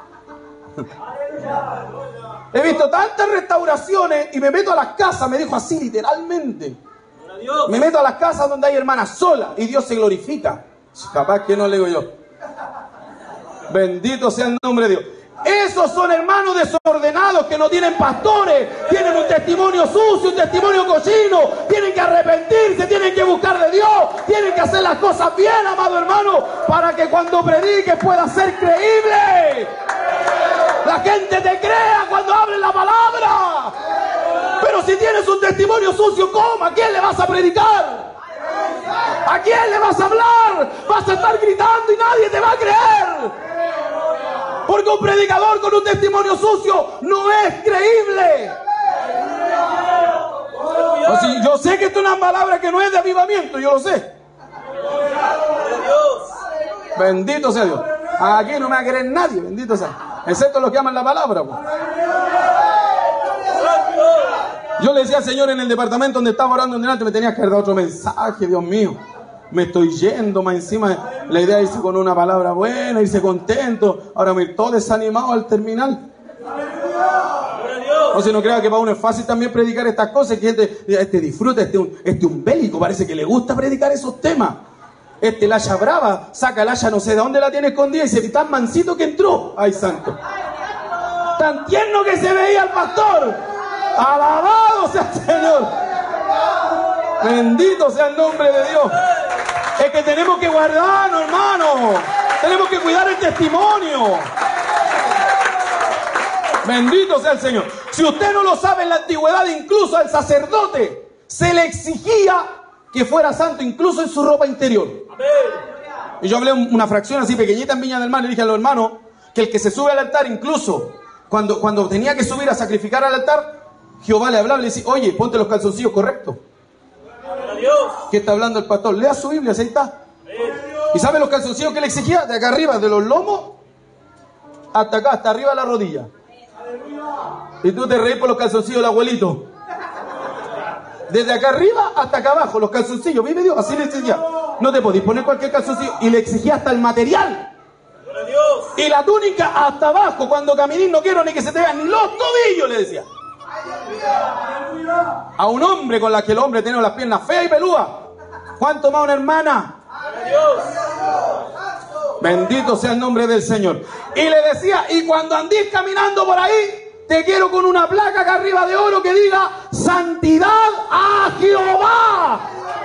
Speaker 2: He visto tantas restauraciones y me meto a las casas, me dijo así literalmente. Me meto a las casas donde hay hermanas solas y Dios se glorifica. Capaz que no le digo yo. Bendito sea el nombre de Dios. Esos son hermanos desordenados que no tienen pastores, tienen un testimonio sucio, un testimonio cochino, tienen que arrepentirse, tienen que buscar de Dios, tienen que hacer las cosas bien, amado hermano, para que cuando predique pueda ser creíble. La gente te crea cuando hables la palabra. Pero si tienes un testimonio sucio, ¿cómo? ¿A quién le vas a predicar? ¿A quién le vas a hablar? Vas a estar gritando y nadie te va a creer. Porque un predicador con un testimonio sucio no es creíble. O sea, yo sé que esto es una palabra que no es de avivamiento, yo lo sé. Bendito sea Dios. Aquí no me va a creer nadie, bendito sea. Excepto los que aman la palabra. Pues. Yo le decía al Señor en el departamento donde estaba orando en delante, me tenía que dar otro mensaje, Dios mío. Me estoy yendo más encima. La idea es irse con una palabra buena, irse contento. Ahora me ir todo desanimado al terminal. No se no crea que para uno es fácil también predicar estas cosas. Que este disfruta, un bélico, parece que le gusta predicar esos temas. El haya brava, saca el haya no sé de dónde la tiene escondida y se ve tan mansito que entró. Ay, santo. Tan tierno que se veía el pastor. Alabado sea el Señor. Bendito sea el nombre de Dios. Es que tenemos que guardarnos, hermano. Tenemos que cuidar el testimonio. Bendito sea el Señor. Si usted no lo sabe, en la antigüedad incluso al sacerdote se le exigía que fuera santo incluso en su ropa interior. Y yo hablé una fracción así pequeñita en Viña del Mar y dije a los hermanos que el que se sube al altar, incluso cuando tenía que subir a sacrificar al altar, Jehová le hablaba y le decía, oye, ponte los calzoncillos correctos. ¿Qué está hablando el pastor? Lea su Biblia, ahí está. ¿Y sabe los calzoncillos que le exigía? De acá arriba, de los lomos hasta acá, hasta arriba de la rodilla. Y tú te reís por los calzoncillos del abuelito. Desde acá arriba hasta acá abajo, los calzoncillos, vive Dios, así le exigía. No te podís poner cualquier calzoncillo. Y le exigía hasta el material. Y la túnica hasta abajo, cuando caminís no quiero ni que se te vean ni los tobillos, le decía. A un hombre con la que el hombre tenía las piernas feas y pelúas. ¿Cuánto más una hermana? Bendito sea el nombre del Señor. Y le decía, y cuando andís caminando por ahí, te quiero con una placa acá arriba de oro que diga santidad a Jehová.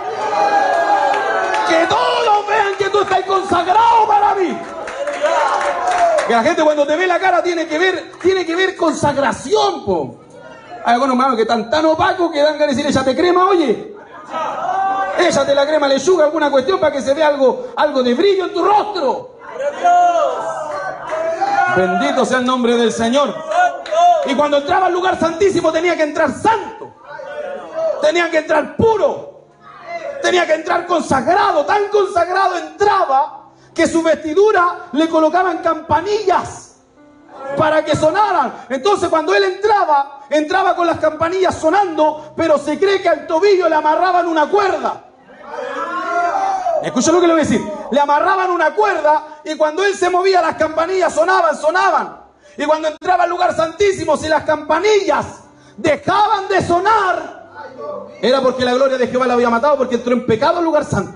Speaker 2: Que todos vean que tú estás consagrado para mí. Que la gente cuando te ve la cara tiene que ver consagración, po. Hay algunos hermanos que están tan opacos que dan ganas de decir, échate crema, oye. Échate la crema lechuga, alguna cuestión para que se vea algo de brillo en tu rostro. Bendito sea el nombre del Señor. Y cuando entraba al lugar santísimo tenía que entrar santo. Tenía que entrar puro. Tenía que entrar consagrado. Tan consagrado entraba que su vestidura le colocaban campanillas para que sonaran. Entonces cuando él entraba con las campanillas sonando, pero se cree que al tobillo le amarraban una cuerda. Escucha lo que le voy a decir. Le amarraban una cuerda y cuando él se movía las campanillas sonaban. Y cuando entraba al lugar santísimo, si las campanillas dejaban de sonar, era porque la gloria de Jehová la había matado, porque entró en pecado al lugar santo.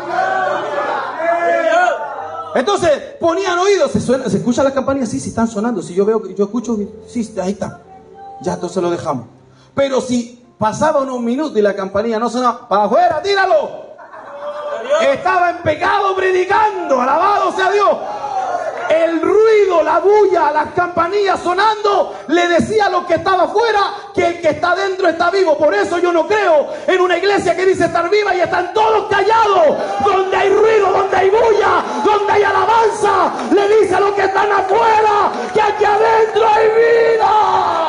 Speaker 2: Entonces ponían oídos, se escuchan las campanillas, sí, están sonando. Si yo escucho, sí, ahí está. Ya, entonces lo dejamos. Pero si pasaba unos minutos y la campanilla no sonaba, para afuera, tíralo. Estaba en pecado predicando, alabado sea Dios. El ruido, la bulla, las campanillas sonando, le decía a los que estaban afuera que el que está dentro está vivo. Por eso yo no creo en una iglesia que dice estar viva y están todos callados. Donde hay ruido, donde hay bulla, donde hay alabanza, le dice a los que están afuera que aquí adentro hay vida.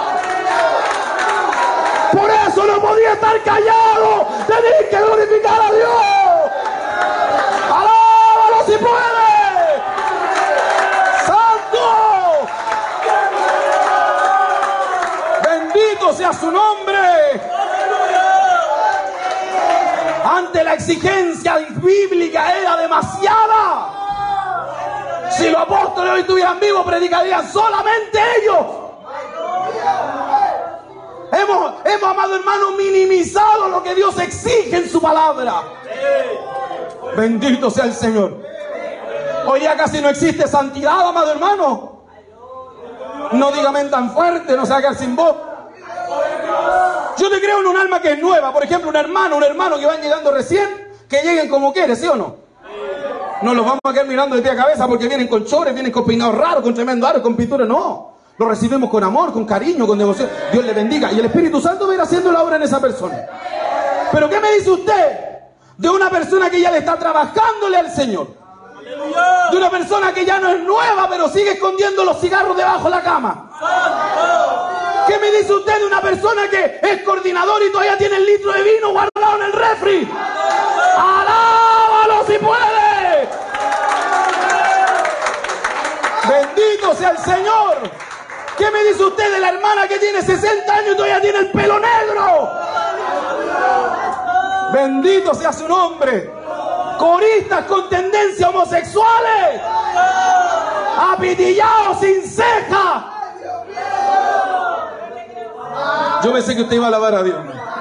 Speaker 2: Por eso no podía estar callado, tenés que glorificar a Dios. ¡Alábalo si puede! Bendito sea su nombre. Ante la exigencia bíblica era demasiada. Si los apóstoles hoy estuvieran vivos, predicarían solamente ellos. Hemos, amado hermano, minimizado lo que Dios exige en su palabra. Bendito sea el Señor. Hoy ya casi no existe santidad, amado hermano. No dígame tan fuerte, no se haga sin voz. Yo te creo en un alma que es nueva. Por ejemplo, un hermano que van llegando recién, que lleguen como quiere, ¿sí o no? No los vamos a quedar mirando de pie a cabeza porque vienen con chores, vienen con peinados raros, con tremendo aro, con pintura. No, lo recibimos con amor, con cariño, con devoción. Dios le bendiga y el Espíritu Santo va a ir haciendo la obra en esa persona. Pero ¿qué me dice usted de una persona que ya le está trabajándole al Señor? De una persona que ya no es nueva, pero sigue escondiendo los cigarros debajo de la cama. ¿Qué me dice usted de una persona que es coordinador y todavía tiene el litro de vino guardado en el refri? ¡Alábalo si puede! ¡Bendito sea el Señor! ¿Qué me dice usted de la hermana que tiene 60 años y todavía tiene el pelo negro? ¡Bendito sea su nombre! Coristas con tendencias homosexuales, apitillados sin ceja. Yo pensé que usted iba a alabar a Dios.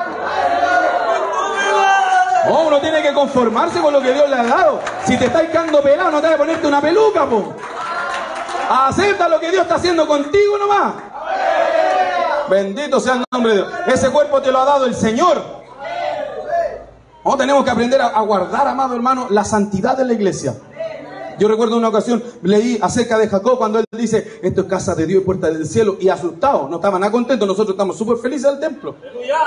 Speaker 2: Oh, uno tiene que conformarse con lo que Dios le ha dado. Si te estás quedando pelado, no te vas a ponerte una peluca, po. Acepta lo que Dios está haciendo contigo nomás. Bendito sea el nombre de Dios. Ese cuerpo te lo ha dado el Señor. Oh, tenemos que aprender a guardar, amado hermano, la santidad de la iglesia. Yo recuerdo una ocasión, leí acerca de Jacob cuando él dice, esto es casa de Dios y puerta del cielo, y asustado, no estaban nada contentos, nosotros estamos súper felices del templo.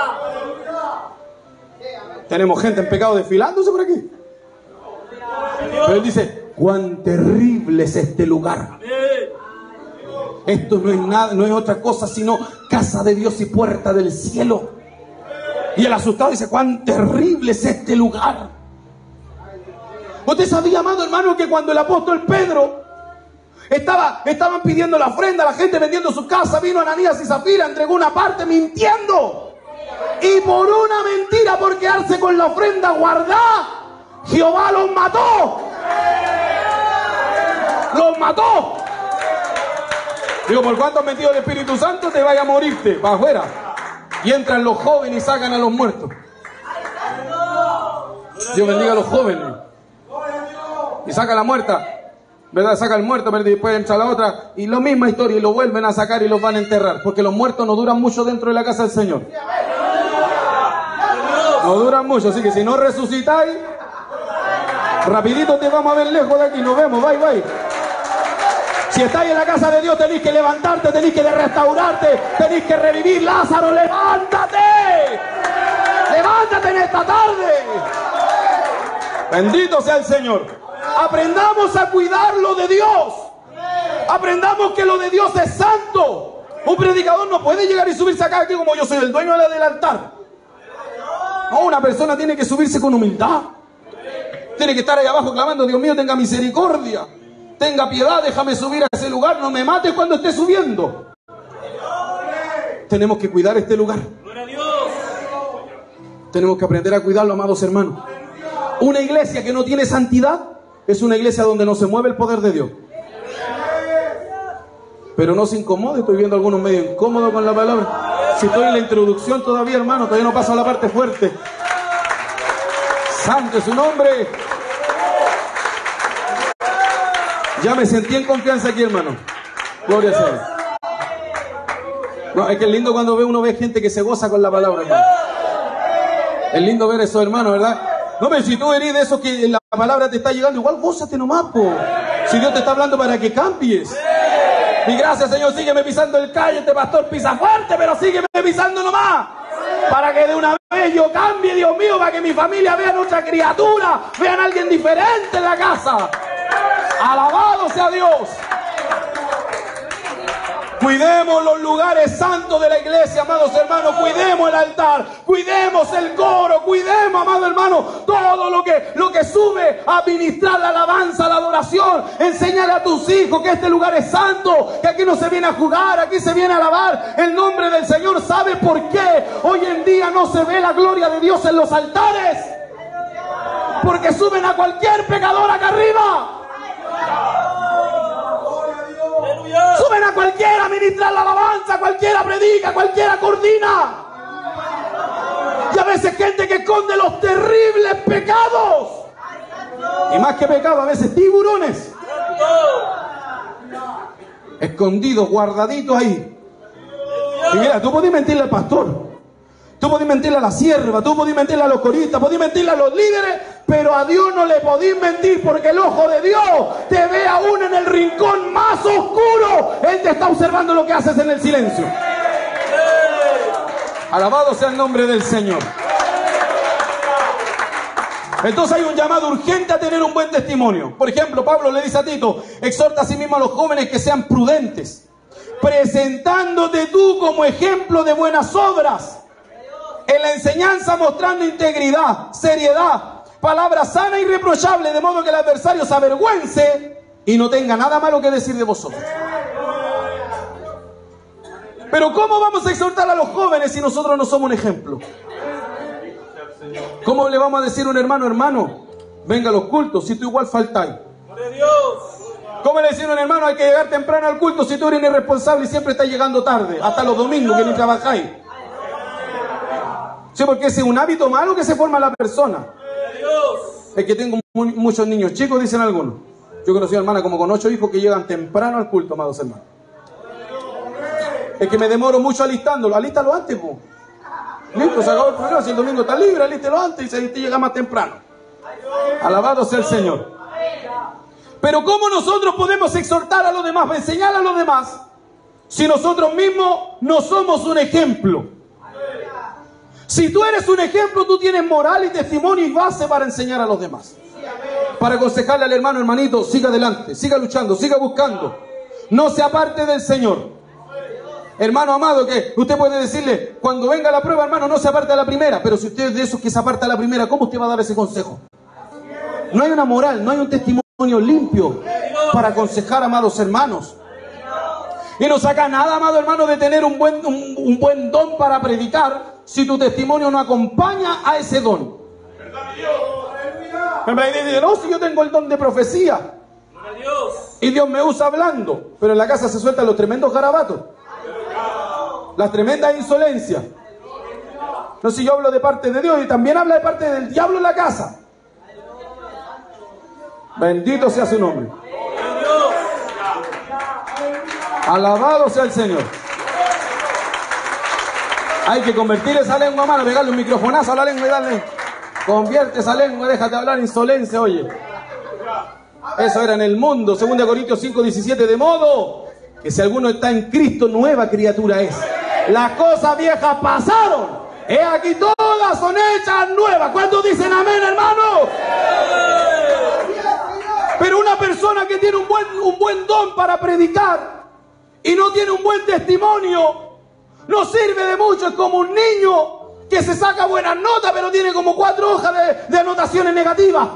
Speaker 2: Tenemos gente en pecado desfilándose por aquí. Pero él dice, cuán terrible es este lugar. Esto no es nada, no es otra cosa sino casa de Dios y puerta del cielo. Y el asustado dice, cuán terrible es este lugar. ¿Usted sabía, amado hermano, que cuando el apóstol Pedro estaban pidiendo la ofrenda, la gente vendiendo su casa, vino Ananías y Zafira, entregó una parte mintiendo? Y por una mentira, por quedarse con la ofrenda guardada, Jehová los mató. Los mató. Digo, por cuánto has metido el Espíritu Santo, te vaya a morirte, para afuera. Y entran los jóvenes y sacan a los muertos. Dios bendiga a los jóvenes. Y saca a la muerta, ¿verdad? Saca al muerto, pero después entra la otra. Y la misma historia, y lo vuelven a sacar y los van a enterrar. Porque los muertos no duran mucho dentro de la casa del Señor. No duran mucho, así que si no resucitáis, rapidito te vamos a ver lejos de aquí. Nos vemos, bye, bye. Si estáis en la casa de Dios, tenéis que levantarte, tenéis que restaurarte, tenéis que revivir. Lázaro, levántate. Levántate en esta tarde. Bendito sea el Señor. Aprendamos a cuidar lo de Dios. Aprendamos que lo de Dios es santo. Un predicador no puede llegar y subirse acá aquí como yo soy el dueño del altar. No, una persona tiene que subirse con humildad. Tiene que estar ahí abajo clamando: Dios mío, tenga misericordia, tenga piedad, déjame subir a ese lugar, no me mates cuando esté subiendo. Tenemos que cuidar este lugar. Tenemos que aprender a cuidarlo, amados hermanos. Una iglesia que no tiene santidad es una iglesia donde no se mueve el poder de Dios. Pero no se incomode, estoy viendo algunos medio incómodos con la palabra. Si estoy en la introducción todavía, hermano, todavía no paso a la parte fuerte. Santo es su nombre. Ya me sentí en confianza aquí, hermano. Gloria al Señor. No, es que es lindo cuando uno ve gente que se goza con la palabra, hermano. Es lindo ver eso, hermano, ¿verdad? No, pero si tú eres de esos que la palabra te está llegando, igual gózate nomás, po. Si Dios te está hablando para que cambies. Y gracias, Señor, sígueme pisando el calle, este pastor pisa fuerte, pero sígueme pisando nomás. Para que de una vez yo cambie, Dios mío, para que mi familia vea a otra criatura, vean a alguien diferente en la casa. Alabado sea Dios. Cuidemos los lugares santos de la iglesia, amados hermanos. Cuidemos el altar, cuidemos el coro, cuidemos, amado hermano, todo lo que sube a ministrar la alabanza, la adoración. Enséñale a tus hijos que este lugar es santo, que aquí no se viene a jugar, aquí se viene a alabar el nombre del Señor. ¿Sabe por qué hoy en día no se ve la gloria de Dios en los altares? Porque suben a cualquier pecador acá arriba. Suben a cualquiera a ministrar la alabanza, cualquiera predica, cualquiera coordina. Y a veces gente que esconde los terribles pecados. Y más que pecados, a veces tiburones. Escondidos, guardaditos ahí. Y mira, tú podés mentirle al pastor, tú podés mentirle a la sierva, tú podés mentirle a los coristas, podés mentirle a los líderes, pero a Dios no le podés mentir, porque el ojo de Dios te ve aún en el rincón más oscuro. Él te está observando lo que haces en el silencio. Alabado sea el nombre del Señor. Entonces hay un llamado urgente a tener un buen testimonio. Por ejemplo, Pablo le dice a Tito: exhorta a sí mismo a los jóvenes que sean prudentes, presentándote tú como ejemplo de buenas obras, en la enseñanza mostrando integridad, seriedad, palabra sana y irreprochable, de modo que el adversario se avergüence y no tenga nada malo que decir de vosotros. Pero ¿cómo vamos a exhortar a los jóvenes si nosotros no somos un ejemplo? ¿Cómo le vamos a decir a un hermano: hermano, venga a los cultos si tú igual faltáis? ¿Cómo le decimos a un hermano: hay que llegar temprano al culto si tú eres irresponsable y siempre estás llegando tarde, hasta los domingos que ni trabajáis? Sí, porque ese es un hábito malo que se forma en la persona. Es que tengo muchos niños chicos, dicen algunos. Yo conocí a una hermana como con 8 hijos que llegan temprano al culto, amados hermanos. Es que me demoro mucho alistándolo. Alístalo antes, pues. Listo, se acabó el programa. Si el domingo está libre, alístelo antes y se llega más temprano. Alabado sea el Señor. Pero ¿cómo nosotros podemos exhortar a los demás, enseñar a los demás, si nosotros mismos no somos un ejemplo? Si tú eres un ejemplo, tú tienes moral y testimonio y base para enseñar a los demás. Para aconsejarle al hermano: hermanito, siga adelante, siga luchando, siga buscando. No se aparte del Señor. Hermano amado, que usted puede decirle: cuando venga la prueba, hermano, no se aparte a la primera. Pero si usted es de esos que se aparta a la primera, ¿cómo usted va a dar ese consejo? No hay una moral, no hay un testimonio limpio para aconsejar, amados hermanos. Y no saca nada, amado hermano, de tener un buen don para predicar si tu testimonio no acompaña a ese don. Me dice: no, si yo tengo el don de profecía. Y Dios me usa hablando, pero en la casa se sueltan los tremendos garabatos, las tremendas insolencias. No sé si yo hablo de parte de Dios y también habla de parte del diablo en la casa. Bendito sea su nombre. Alabado sea el Señor. Hay que convertir esa lengua mala, pegarle un microfonazo a la lengua y darle. Convierte esa lengua, déjate hablar insolencia, oye. Eso era en el mundo, 2 Corintios 5:17, de modo que si alguno está en Cristo, nueva criatura es. Las cosas viejas pasaron, he aquí todas son hechas nuevas. ¿Cuántos dicen amén, hermano? Pero una persona que tiene un buen don para predicar y no tiene un buen testimonio, no sirve de mucho. Es como un niño que se saca buenas notas, pero tiene como 4 hojas de anotaciones negativas.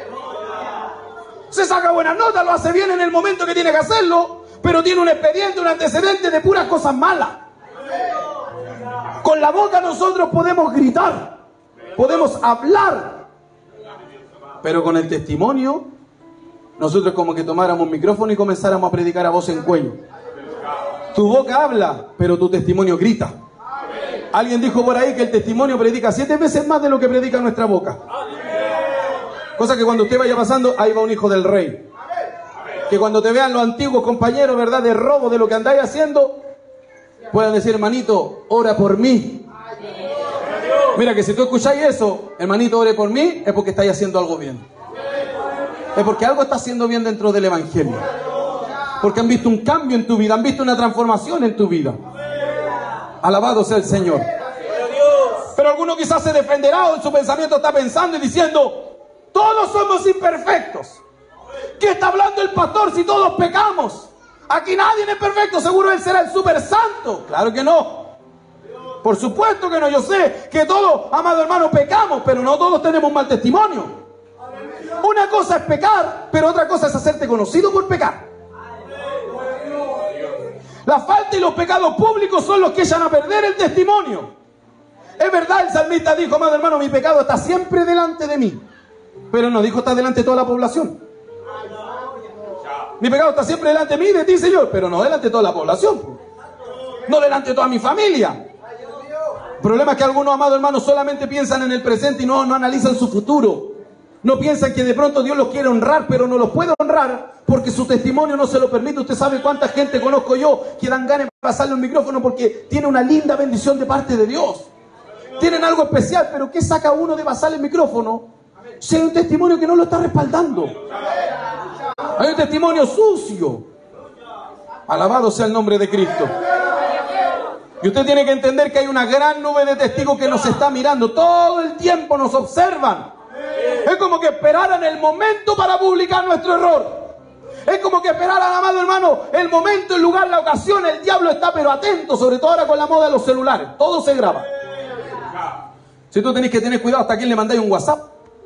Speaker 2: Se saca buenas notas, lo hace bien en el momento que tiene que hacerlo, pero tiene un expediente, un antecedente de puras cosas malas. Con la boca nosotros podemos gritar, podemos hablar, pero con el testimonio, nosotros como que tomáramos un micrófono y comenzáramos a predicar a voz en cuello. Tu boca habla, pero tu testimonio grita. Alguien dijo por ahí que el testimonio predica 7 veces más de lo que predica nuestra boca. Cosa que cuando usted vaya pasando, ahí va un hijo del rey. Que cuando te vean los antiguos compañeros, ¿verdad?, de robo de lo que andáis haciendo, puedan decir, hermanito, ora por mí. Mira que si tú escucháis eso, hermanito, ore por mí, es porque estáis haciendo algo bien. Es porque algo está haciendo bien dentro del evangelio. Porque han visto un cambio en tu vida, han visto una transformación en tu vida. Alabado sea el Señor. Pero alguno quizás se defenderá o en su pensamiento está pensando y diciendo, todos somos imperfectos. ¿Qué está hablando el pastor si todos pecamos? Aquí nadie es perfecto, seguro él será el super santo. Claro que no. Por supuesto que no. Yo sé que todos, amado hermano, pecamos, pero no todos tenemos mal testimonio. Una cosa es pecar, pero otra cosa es hacerte conocido por pecar. La falta y los pecados públicos son los que echan a perder el testimonio. Es verdad, el salmista dijo, amado hermano, mi pecado está siempre delante de mí. Pero no dijo, está delante de toda la población. Mi pecado está siempre delante de mí y de ti, Señor, pero no delante de toda la población. No delante de toda mi familia. El problema es que algunos, amados hermanos, solamente piensan en el presente y no analizan su futuro. No piensan que de pronto Dios los quiere honrar, pero no los puede honrar porque su testimonio no se lo permite. Usted sabe cuánta gente conozco yo que dan ganas de pasarle un micrófono porque tiene una linda bendición de parte de Dios. Tienen algo especial, pero ¿qué saca uno de pasarle el micrófono si hay un testimonio que no lo está respaldando? Hay un testimonio sucio. Alabado sea el nombre de Cristo. Y usted tiene que entender que hay una gran nube de testigos que nos está mirando. Todo el tiempo nos observan. Es como que esperaran el momento para publicar nuestro error. Es como que esperaran, amado hermano, el momento, el lugar, la ocasión. El diablo está pero atento, sobre todo ahora con la moda de los celulares. Todo se graba. Si tú tenés que tener cuidado hasta quién le mandáis un WhatsApp.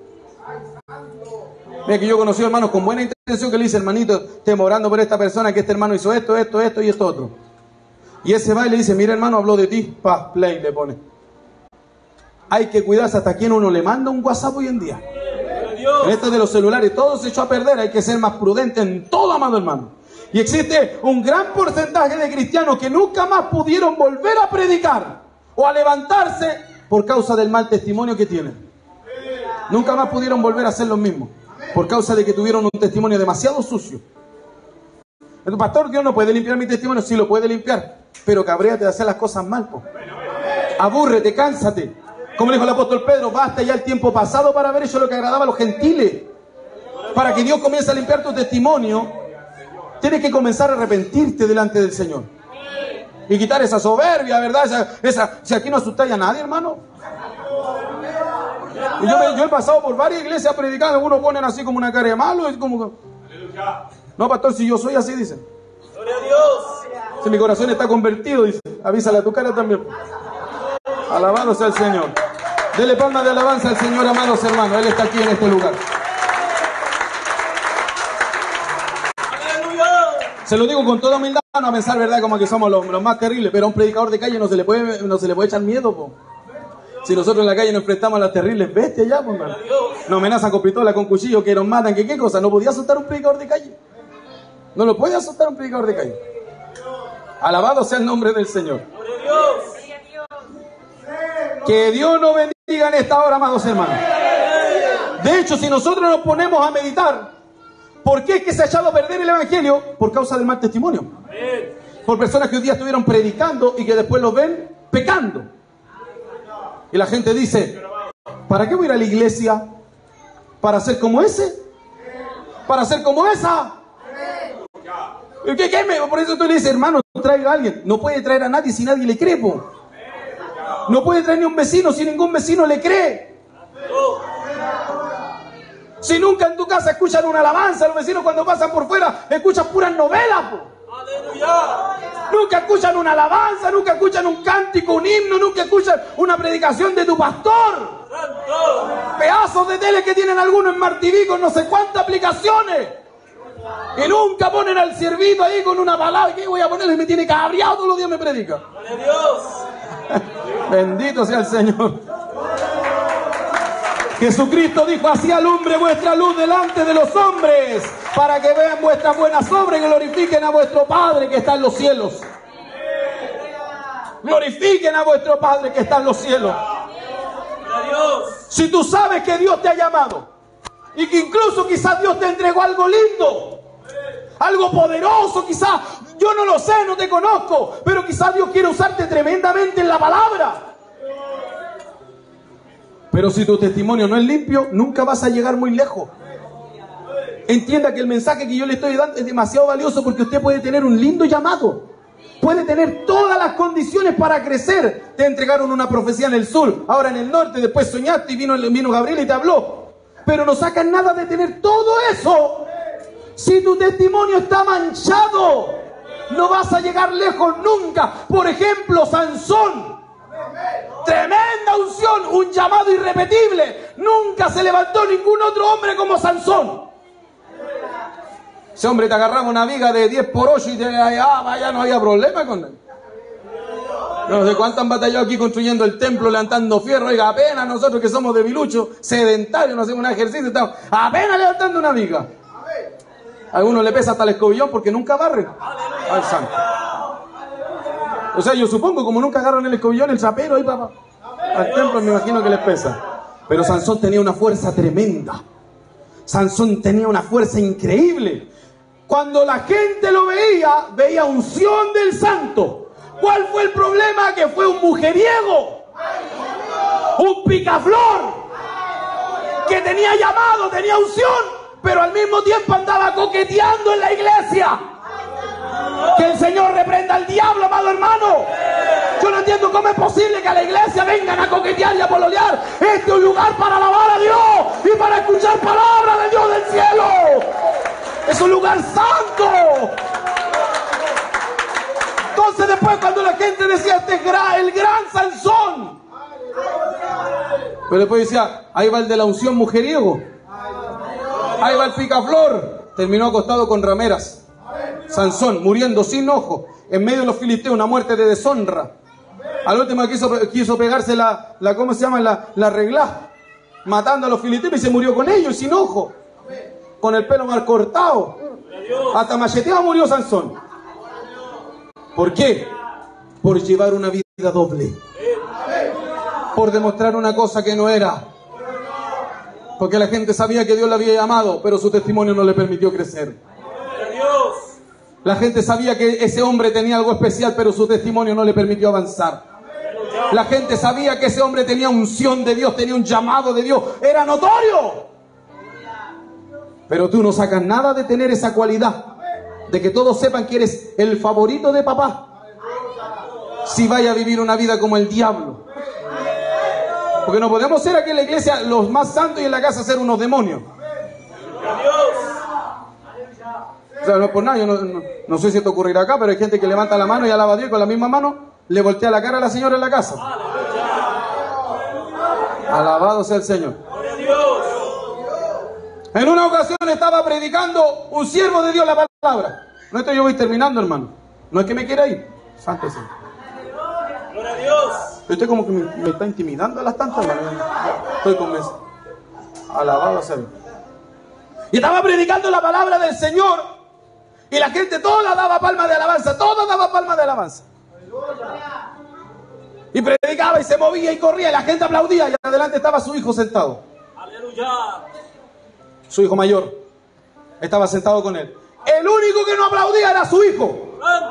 Speaker 2: Mira que yo conocí hermanos con buena intención que le dice, hermanito, estemos orando por esta persona, que este hermano hizo esto y esto otro. Y ese va y le dice, mira hermano, habló de ti, play le pone. Hay que cuidarse hasta quién uno le manda un WhatsApp hoy en día. En esto de los celulares, todo se echó a perder, hay que ser más prudente en todo, amado hermano. Y existe un gran porcentaje de cristianos que nunca más pudieron volver a predicar o a levantarse por causa del mal testimonio que tienen. Nunca más pudieron volver a hacer lo mismo, por causa de que tuvieron un testimonio demasiado sucio. El pastor, Dios no puede limpiar mi testimonio. Sí lo puede limpiar, pero cabréate de hacer las cosas mal, po. Abúrrete, cánsate. Como le dijo el apóstol Pedro, basta ya el tiempo pasado para haber hecho lo que agradaba a los gentiles. Para que Dios comience a limpiar tu testimonio, tienes que comenzar a arrepentirte delante del Señor. Y quitar esa soberbia, ¿verdad? Si aquí no asustáis a nadie, hermano. Y yo he pasado por varias iglesias predicando, algunos ponen así como una cara de malo, y como que... No, pastor, si yo soy así, dice. Gloria a Dios. Si mi corazón está convertido, dice, avísale a tu cara también. Alabado sea el Señor. Dele palmas de alabanza al Señor, amados hermanos. Él está aquí en este lugar. Se lo digo con toda humildad, no a pensar, ¿verdad?, como que somos los más terribles, pero a un predicador de calle no se le puede echar miedo, po. Si nosotros en la calle nos enfrentamos a las terribles bestias ya, pues, nos amenazan con pistola, con cuchillo, que nos matan, que qué cosa, no podía asustar a un predicador de calle. No lo puede asustar un predicador de calle. Alabado sea el nombre del Señor. Que Dios nos bendiga en esta hora, amados hermanos. De hecho, si nosotros nos ponemos a meditar, ¿por qué es que se ha echado a perder el Evangelio? Por causa del mal testimonio. Por personas que hoy día estuvieron predicando y que después los ven pecando. Y la gente dice, ¿para qué voy a ir a la iglesia? ¿Para ser como ese? ¿Para ser como esa? Por eso tú le dices, hermano, traiga a alguien. No puede traer a nadie si nadie le cree, po. No puede traer ni un vecino si ningún vecino le cree. Si nunca en tu casa escuchan una alabanza, los vecinos cuando pasan por fuera escuchan puras novelas, po. Nunca escuchan una alabanza, nunca escuchan un cántico, un himno, nunca escuchan una predicación de tu pastor. Pedazos de tele que tienen algunos en Martiví con no sé cuántas aplicaciones. Y nunca ponen al ciervito ahí con una palabra. ¿Qué voy a ponerle? Me tiene cabreado, todos los días me predica. Bendito sea el Señor. Jesucristo dijo, así alumbre vuestra luz delante de los hombres, para que vean vuestras buenas obras y glorifiquen a vuestro Padre que está en los cielos. Glorifiquen a vuestro Padre que está en los cielos. Si tú sabes que Dios te ha llamado y que incluso quizás Dios te entregó algo lindo, algo poderoso, quizás, yo no lo sé, no te conozco, pero quizás Dios quiere usarte tremendamente en la palabra. Pero si tu testimonio no es limpio, nunca vas a llegar muy lejos. Entienda que el mensaje que yo le estoy dando es demasiado valioso, porque usted puede tener un lindo llamado. Puede tener todas las condiciones para crecer. Te entregaron una profecía en el sur, ahora en el norte, después soñaste y vino Gabriel y te habló. Pero no sacan nada de tener todo eso. Si tu testimonio está manchado, no vas a llegar lejos nunca. Por ejemplo, Sansón. Tremenda unción, un llamado irrepetible. Nunca se levantó ningún otro hombre como Sansón. Ese hombre te agarraba una viga de 10 por 8 y ya no había problema con él. No sé cuánto han batallado aquí construyendo el templo, levantando fierro. Oiga, apenas nosotros que somos debiluchos, sedentarios, no hacemos un ejercicio, estamos apenas levantando una viga. A algunos le pesa hasta el escobillón porque nunca barren al santo. O sea, yo supongo, como nunca agarran el escobillón, el chapero ahí para al templo, me imagino que les pesa. Pero Sansón tenía una fuerza tremenda. Sansón tenía una fuerza increíble. Cuando la gente lo veía, veía unción del santo. ¿Cuál fue el problema? Que fue un mujeriego, un picaflor, que tenía llamado, tenía unción, pero al mismo tiempo andaba coqueteando en la iglesia. Que el Señor reprenda al diablo, amado hermano. Yo no entiendo cómo es posible que a la iglesia vengan a coquetear y a pololear. Este es un lugar para alabar a Dios y para escuchar palabra de Dios del cielo. Es un lugar santo. Entonces después, cuando la gente decía, este es el gran Sansón, pero después decía, ahí va el de la unción mujeriego, ahí va el picaflor, terminó acostado con rameras. Sansón muriendo sin ojo en medio de los filisteos, una muerte de deshonra. Al último quiso pegarse ¿cómo se llama? La regla, matando a los filisteos, y se murió con ellos sin ojo, con el pelo mal cortado, hasta macheteado murió Sansón. ¿Por qué? Por llevar una vida doble, por demostrar una cosa que no era, porque la gente sabía que Dios le había llamado, pero su testimonio no le permitió crecer. La gente sabía que ese hombre tenía algo especial, pero su testimonio no le permitió avanzar. La gente sabía que ese hombre tenía unción de Dios, tenía un llamado de Dios, era notorio. Pero tú no sacas nada de tener esa cualidad, de que todos sepan que eres el favorito de papá, si vaya a vivir una vida como el diablo. Porque no podemos ser aquí en la iglesia los más santos y en la casa ser unos demonios. O sea, no es por nada, yo no sé si esto ocurrirá acá, pero hay gente que levanta la mano y alaba a Dios, con la misma mano le voltea la cara a la señora en la casa. Alabado sea el Señor. En una ocasión estaba predicando un siervo de Dios la palabra. No, esto yo voy terminando, hermano. No es que me quiera ir. Santo Señor. Gloria a Dios. Usted como que me está intimidando a las tantas, hermano. Estoy convencido. Alabado sea Dios. Y estaba predicando la palabra del Señor. Y la gente toda daba palmas de alabanza, toda daba palmas de alabanza. Y predicaba y se movía y corría y la gente aplaudía y adelante estaba su hijo sentado.
Speaker 3: Aleluya.
Speaker 2: Su hijo mayor estaba sentado con él. El único que no aplaudía era su hijo.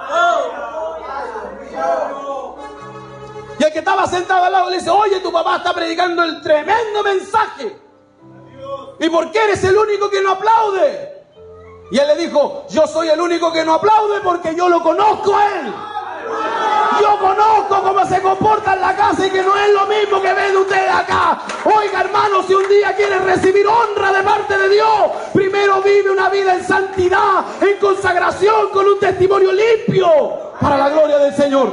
Speaker 2: Y el que estaba sentado al lado le dice, oye, tu papá está predicando el tremendo mensaje. ¿Y por qué eres el único que no aplaude? Y él le dijo, yo soy el único que no aplaude porque yo lo conozco a él. Yo conozco cómo se comporta en la casa y que no es lo mismo que ven ustedes acá. Oiga, hermano, si un día quieres recibir honra de parte de Dios, primero vive una vida en santidad, en consagración, con un testimonio limpio para la gloria del Señor.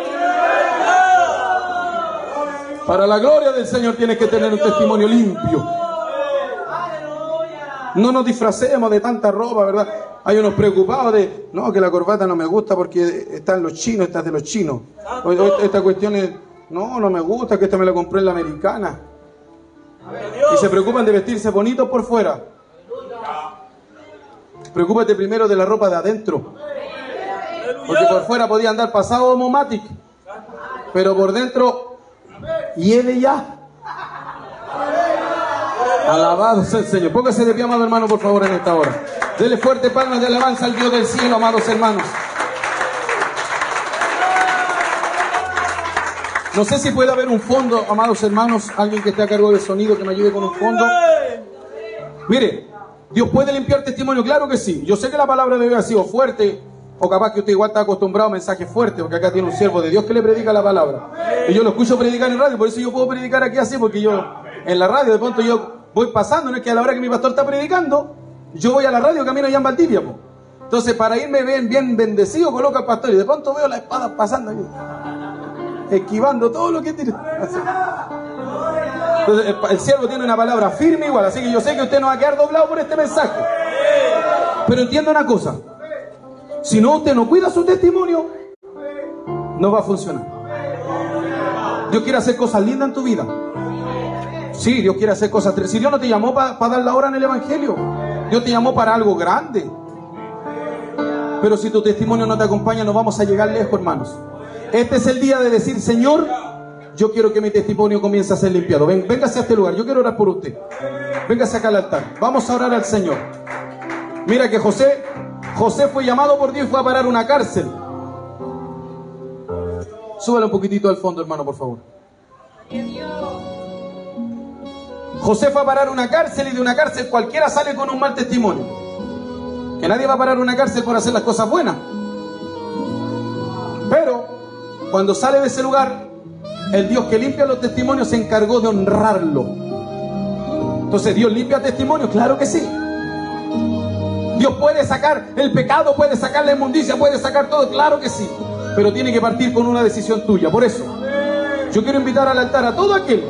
Speaker 2: Para la gloria del Señor tienes que tener un testimonio limpio. No nos disfracemos de tanta ropa, ¿verdad? Hay unos preocupados de, no, que la corbata no me gusta porque están los chinos, esta es de los chinos. Esta cuestión es, no me gusta, que esta me la compré en la americana. Y se preocupan de vestirse bonitos por fuera. Preocúpate primero de la ropa de adentro. Porque por fuera podía andar pasado homomatic, pero por dentro, hiede ya. Alabado sea el Señor. Póngase de pie, amado hermano, por favor, en esta hora. Dele fuerte palmas de alabanza al Dios del cielo, amados hermanos. No sé si puede haber un fondo, amados hermanos, alguien que esté a cargo del sonido que me ayude con un fondo. Mire, Dios puede limpiar testimonio, claro que sí. Yo sé que la palabra de Dios ha sido fuerte, o capaz que usted igual está acostumbrado a mensajes fuertes, porque acá tiene un siervo de Dios que le predica la palabra. Y yo lo escucho predicar en radio, por eso yo puedo predicar aquí así, porque yo en la radio de pronto yo voy pasando, no es que a la hora que mi pastor está predicando, yo voy a la radio, camino allá en Valdivia, po. Entonces para irme bien bendecido, coloco al pastor y de pronto veo la espada pasando ahí, esquivando todo lo que tira. Entonces el siervo tiene una palabra firme igual, así que yo sé que usted no va a quedar doblado por este mensaje. Pero entienda una cosa, si no usted no cuida su testimonio, no va a funcionar. Dios quiere hacer cosas lindas en tu vida. Sí, Dios quiere hacer cosas. Si Dios no te llamó para dar la hora en el Evangelio, Dios te llamó para algo grande. Pero si tu testimonio no te acompaña, no vamos a llegar lejos, hermanos. Este es el día de decir, Señor, yo quiero que mi testimonio comience a ser limpiado. Véngase a este lugar, yo quiero orar por usted. Véngase acá al altar. Vamos a orar al Señor. Mira que José fue llamado por Dios y fue a parar una cárcel. Súbale un poquitito al fondo, hermano, por favor. José fue a parar una cárcel y de una cárcel cualquiera sale con un mal testimonio. Que nadie va a parar una cárcel por hacer las cosas buenas. Pero cuando sale de ese lugar, el Dios que limpia los testimonios se encargó de honrarlo. Entonces, ¿Dios limpia testimonios? Claro que sí. Dios puede sacar el pecado, puede sacar la inmundicia, puede sacar todo, claro que sí. Pero tiene que partir con una decisión tuya. Por eso, yo quiero invitar al altar a todo aquel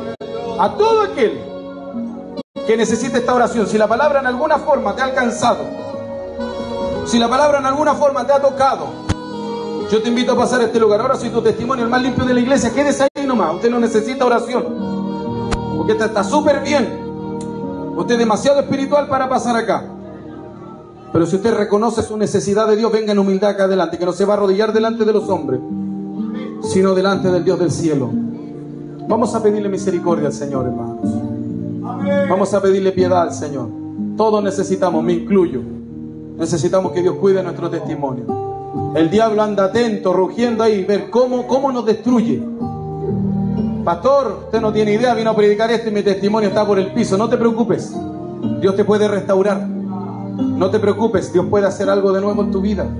Speaker 2: que necesite esta oración. Si la palabra en alguna forma te ha alcanzado, si la palabra en alguna forma te ha tocado, yo te invito a pasar a este lugar. Ahora soy tu testimonio, el más limpio de la iglesia. Quédese ahí nomás, usted no necesita oración, porque está súper bien. Usted es demasiado espiritual para pasar acá. Pero si usted reconoce su necesidad de Dios, venga en humildad acá adelante, que no se va a arrodillar delante de los hombres, sino delante del Dios del cielo. Vamos a pedirle misericordia al Señor, hermanos. Vamos a pedirle piedad al Señor. Todos necesitamos, me incluyo, necesitamos que Dios cuide nuestro testimonio. El diablo anda atento, rugiendo ahí, ver cómo nos destruye. Pastor, usted no tiene idea, vino a predicar esto y mi testimonio está por el piso. No te preocupes, Dios te puede restaurar. No te preocupes, Dios puede hacer algo de nuevo en tu vida.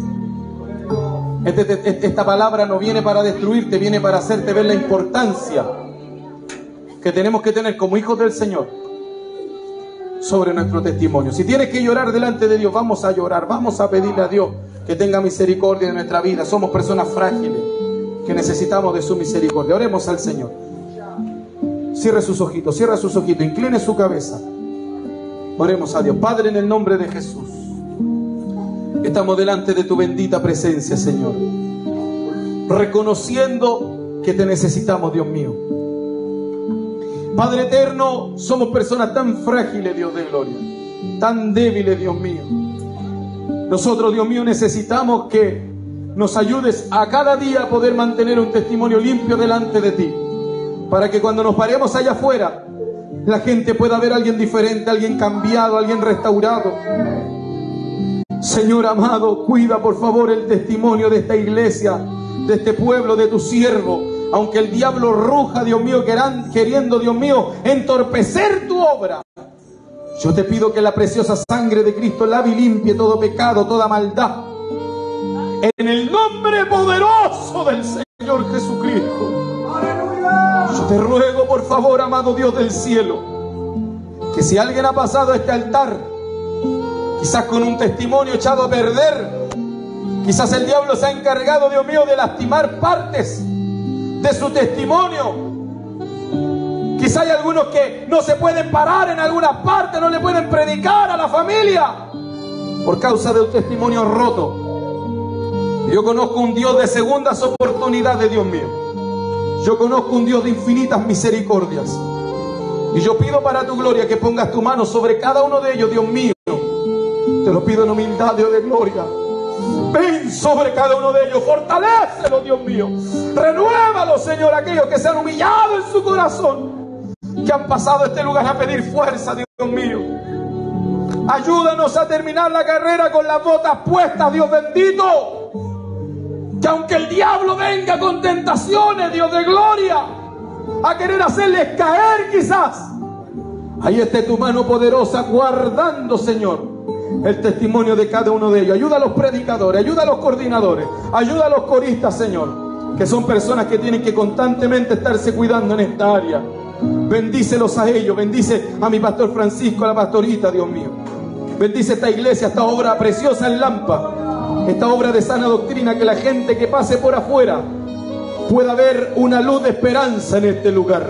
Speaker 2: Esta palabra no viene para destruirte, viene para hacerte ver la importancia que tenemos que tener como hijos del Señor sobre nuestro testimonio. Si tienes que llorar delante de Dios, vamos a llorar, vamos a pedirle a Dios que tenga misericordia de nuestra vida. Somos personas frágiles que necesitamos de su misericordia. Oremos al Señor. Cierra sus ojitos, incline su cabeza. Oremos a Dios. Padre, en el nombre de Jesús, estamos delante de tu bendita presencia, Señor, reconociendo que te necesitamos, Dios mío. Padre eterno, somos personas tan frágiles, Dios de gloria, tan débiles, Dios mío. Nosotros, Dios mío, necesitamos que nos ayudes a cada día a poder mantener un testimonio limpio delante de ti, para que cuando nos paremos allá afuera, la gente pueda ver a alguien diferente, alguien cambiado, alguien restaurado. Señor amado, cuida por favor el testimonio de esta iglesia, de este pueblo, de tu siervo. Aunque el diablo ruja, Dios mío, queriendo, Dios mío, entorpecer tu obra, yo te pido que la preciosa sangre de Cristo lave y limpie todo pecado, toda maldad. En el nombre poderoso del Señor Jesucristo. Yo te ruego, por favor, amado Dios del cielo, que si alguien ha pasado a este altar, quizás con un testimonio echado a perder, quizás el diablo se ha encargado, Dios mío, de lastimar partes de su testimonio. Quizá hay algunos que no se pueden parar en algunas partes, no le pueden predicar a la familia por causa de un testimonio roto. Yo conozco un Dios de segundas oportunidades, Dios mío. Yo conozco un Dios de infinitas misericordias. Y yo pido para tu gloria que pongas tu mano sobre cada uno de ellos, Dios mío. Te lo pido en humildad, Dios de gloria. Ven sobre cada uno de ellos, fortalécelo, Dios mío. Renuévalo, Señor, aquellos que se han humillado en su corazón, que han pasado a este lugar a pedir fuerza, Dios mío. Ayúdanos a terminar la carrera con las botas puestas, Dios bendito. Que aunque el diablo venga con tentaciones, Dios de gloria, a querer hacerles caer quizás, ahí esté tu mano poderosa guardando, Señor, el testimonio de cada uno de ellos. Ayuda a los predicadores, ayuda a los coordinadores, ayuda a los coristas, Señor, que son personas que tienen que constantemente estarse cuidando en esta área. Bendícelos a ellos, bendice a mi pastor Francisco, a la pastorita, Dios mío. Bendice esta iglesia, esta obra preciosa en Lampa, esta obra de sana doctrina, que la gente que pase por afuera pueda ver una luz de esperanza en este lugar.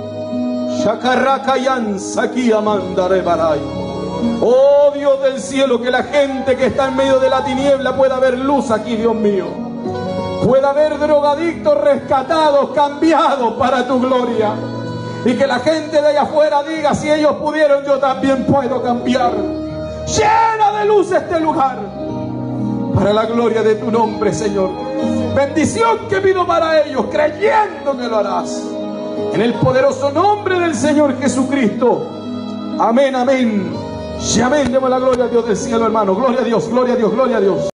Speaker 2: Oh Dios del cielo, que la gente que está en medio de la tiniebla pueda ver luz aquí, Dios mío. Pueda ver drogadictos rescatados, cambiados para tu gloria. Y que la gente de allá afuera diga: si ellos pudieron, yo también puedo cambiar. Llena de luz este lugar, para la gloria de tu nombre, Señor. Bendición que pido para ellos, creyendo que lo harás. En el poderoso nombre del Señor Jesucristo. Amén, amén. Y amén. Demos la gloria a Dios del cielo, hermano. Gloria a Dios, gloria a Dios, gloria a Dios.